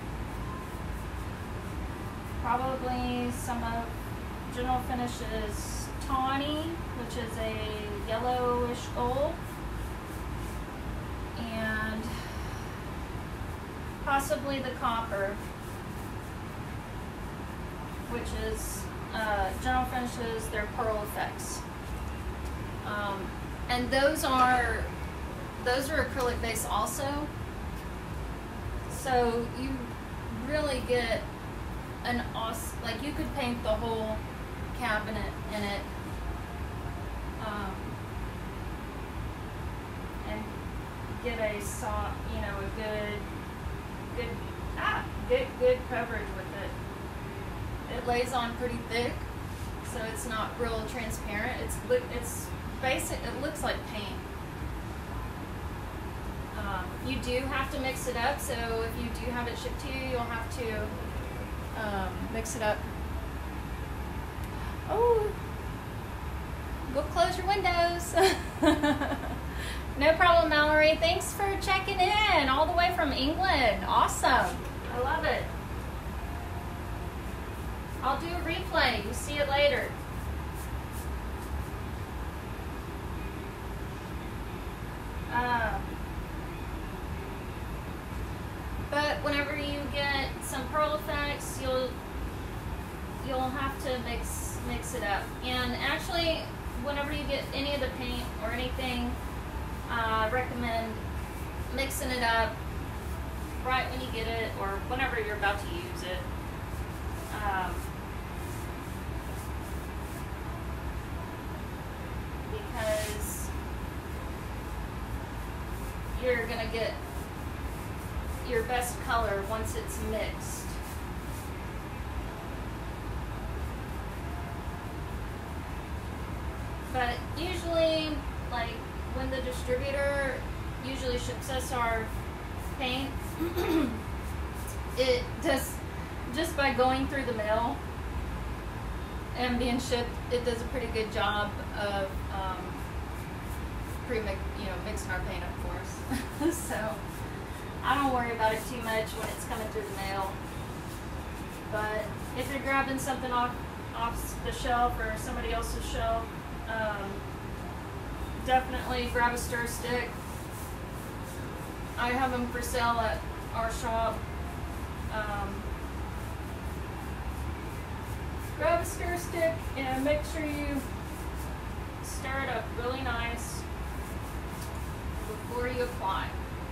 probably some of General Finishes Tawny, which is a yellowish gold, and possibly the copper, which is Uh, General Finishes, their Pearl Effects, um, and those are those are acrylic base also. So you really get an awesome, like you could paint the whole cabinet in it, um, and get a soft, you know, a good, good, ah, good, good coverage with it. It lays on pretty thick, so it's not real transparent. It's it's basic. It looks like paint. Um, you do have to mix it up. So if you do have it shipped to you, you'll have to um, mix it up. Oh, go close your windows. No problem, Mallory. Thanks for checking in all the way from England. Awesome. I love it. I'll do a replay. You see it later. Um, but whenever you get some pearl effects, you'll you'll have to mix mix it up. And actually, whenever you get any of the paint or anything, I uh, recommend mixing it up right when you get it or whenever you're about to use it. Um, because you're gonna get your best color once it's mixed. But usually, like when the distributor usually ships us our paint, it does, just by going through the mail and being shipped, it does a pretty good job of um, pre-mix, you know, mixing our paint up for us. So I don't worry about it too much when it's coming through the mail. But if you're grabbing something off off the shelf or somebody else's shelf, um, definitely grab a stir stick. I have them for sale at our shop. Um, grab a stir stick and make sure you stir it up really nice before you apply.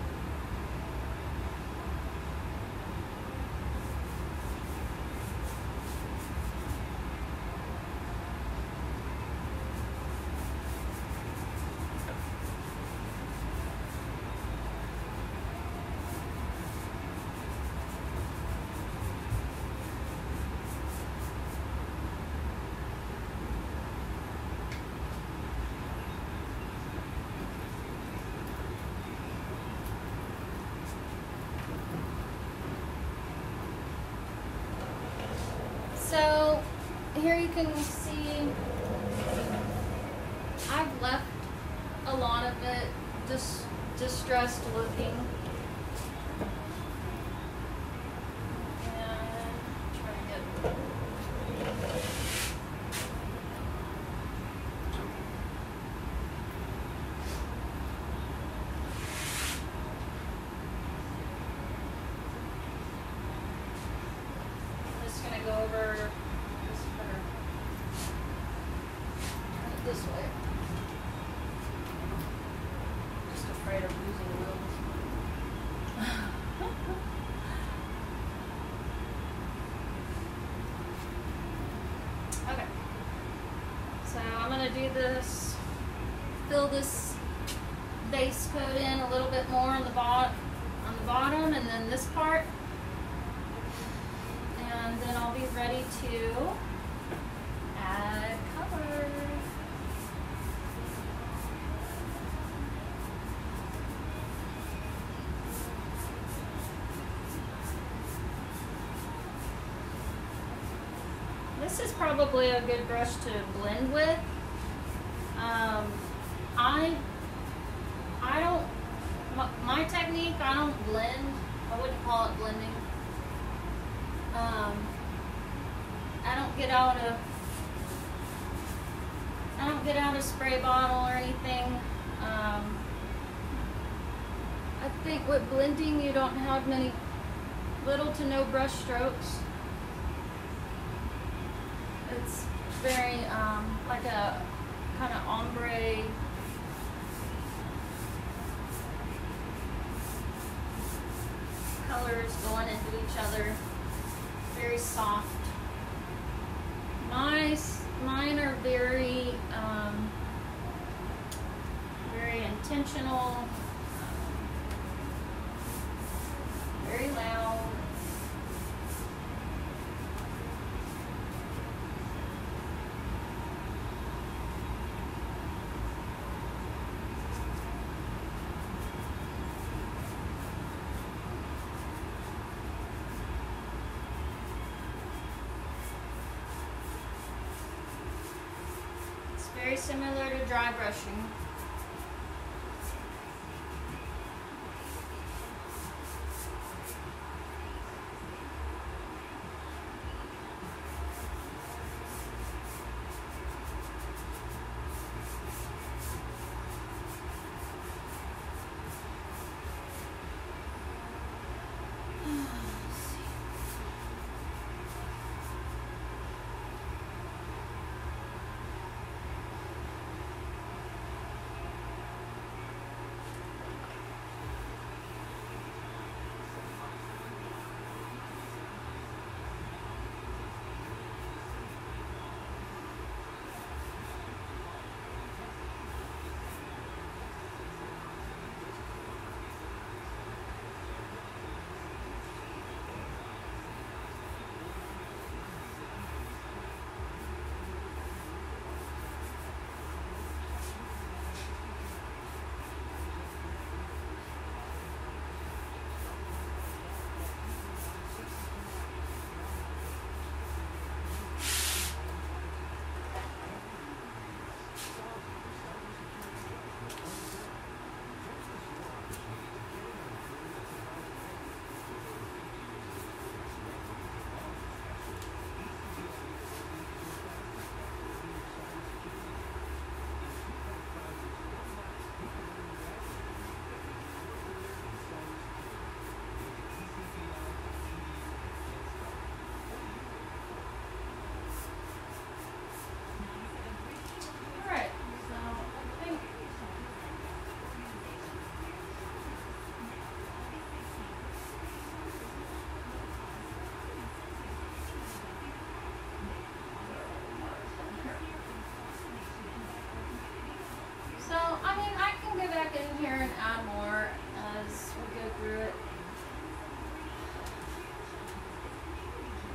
So here you can see I've left a lot of it dis distressed looking. And try to get go over this better. Turn it this way. Just afraid of losing wheels. Okay. So I'm gonna do this, fill this base coat in a little bit more on the bottom, on the bottom, and then this part. And then I'll be ready to add color. This is probably a good brush to blend with. Um, I I don't, my, my technique, I don't blend. I wouldn't call it blending. Um, I don't get out a, I don't get out a spray bottle or anything. Um, I think with blending you don't have many, little to no brush strokes. It's very um, like a kind of ombre colors going into each other. Very soft. Nice. Mine are very, um, very intentional, very loud. Very similar to dry brushing.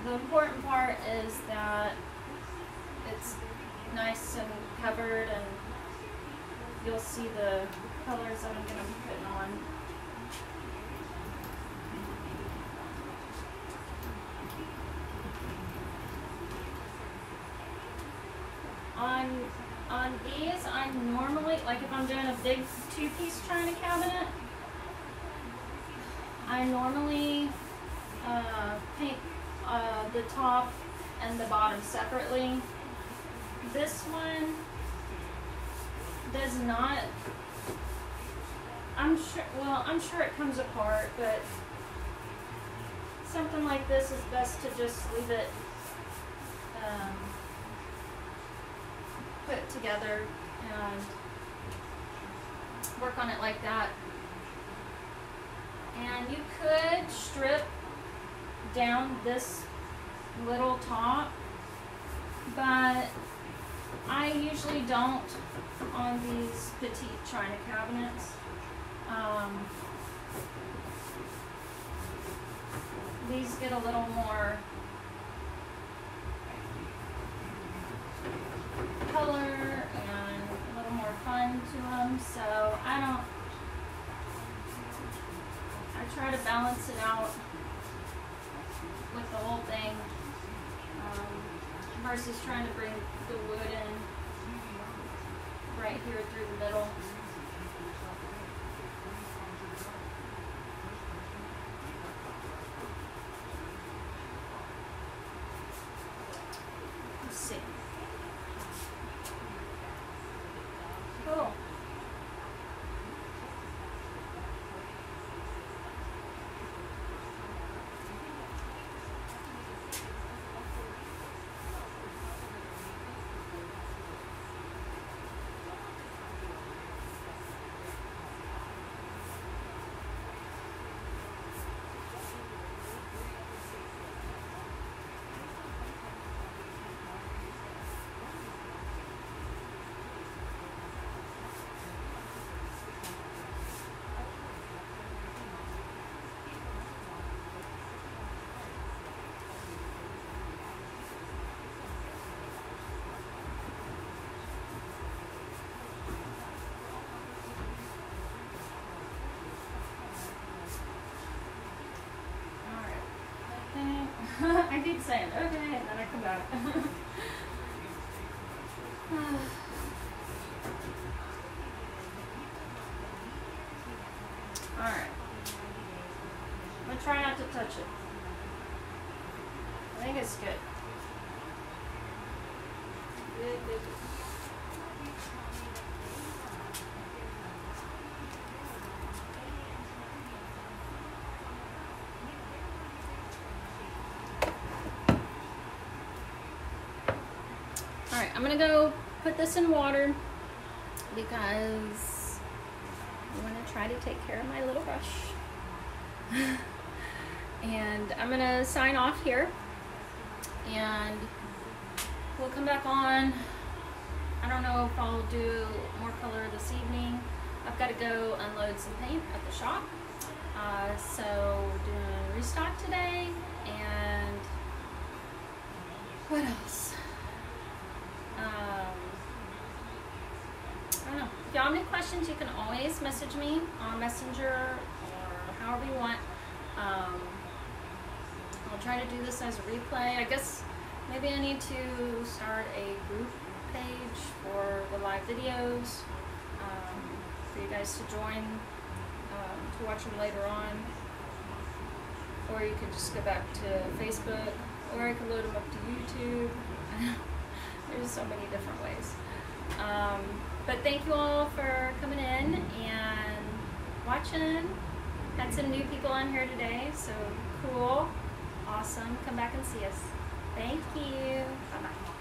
the important part is that it's nice and covered, and you'll see the colors that I'm going to be putting on. On, on these, I normally, like if I'm doing a big two-piece china cabinet, I normally uh, paint uh, the top and the bottom separately. This one does not, I'm sure, well, I'm sure it comes apart, but something like this is best to just leave it um, put together and work on it like that. And you could strip down this little top, but I usually don't on these petite china cabinets. Um, these get a little more color and a little more fun to them, so I don't, I try to balance it out with the whole thing, um, versus trying to bring the wood in right here through the middle. Let's see. Cool. I keep saying, okay, and then I come back. Alright. I'm going to try not to touch it. I think it's good. Good, good, good. Alright, I'm gonna go put this in water because I'm gonna try to take care of my little brush. And I'm gonna sign off here and we'll come back on. I don't know if I'll do more color this evening. I've got to go unload some paint at the shop. Uh, so we're doing restock today, and what else? Um, I don't know. If y'all have any questions, you can always message me on Messenger or however you want. Um, I'll try to do this as a replay. I guess maybe I need to start a group page for the live videos um, for you guys to join um, to watch them later on. Or you could just go back to Facebook, or I could load them up to YouTube. There's so many different ways. Um, but thank you all for coming in and watching. Had some new people on here today, so cool. Awesome. Come back and see us. Thank you. Bye-bye.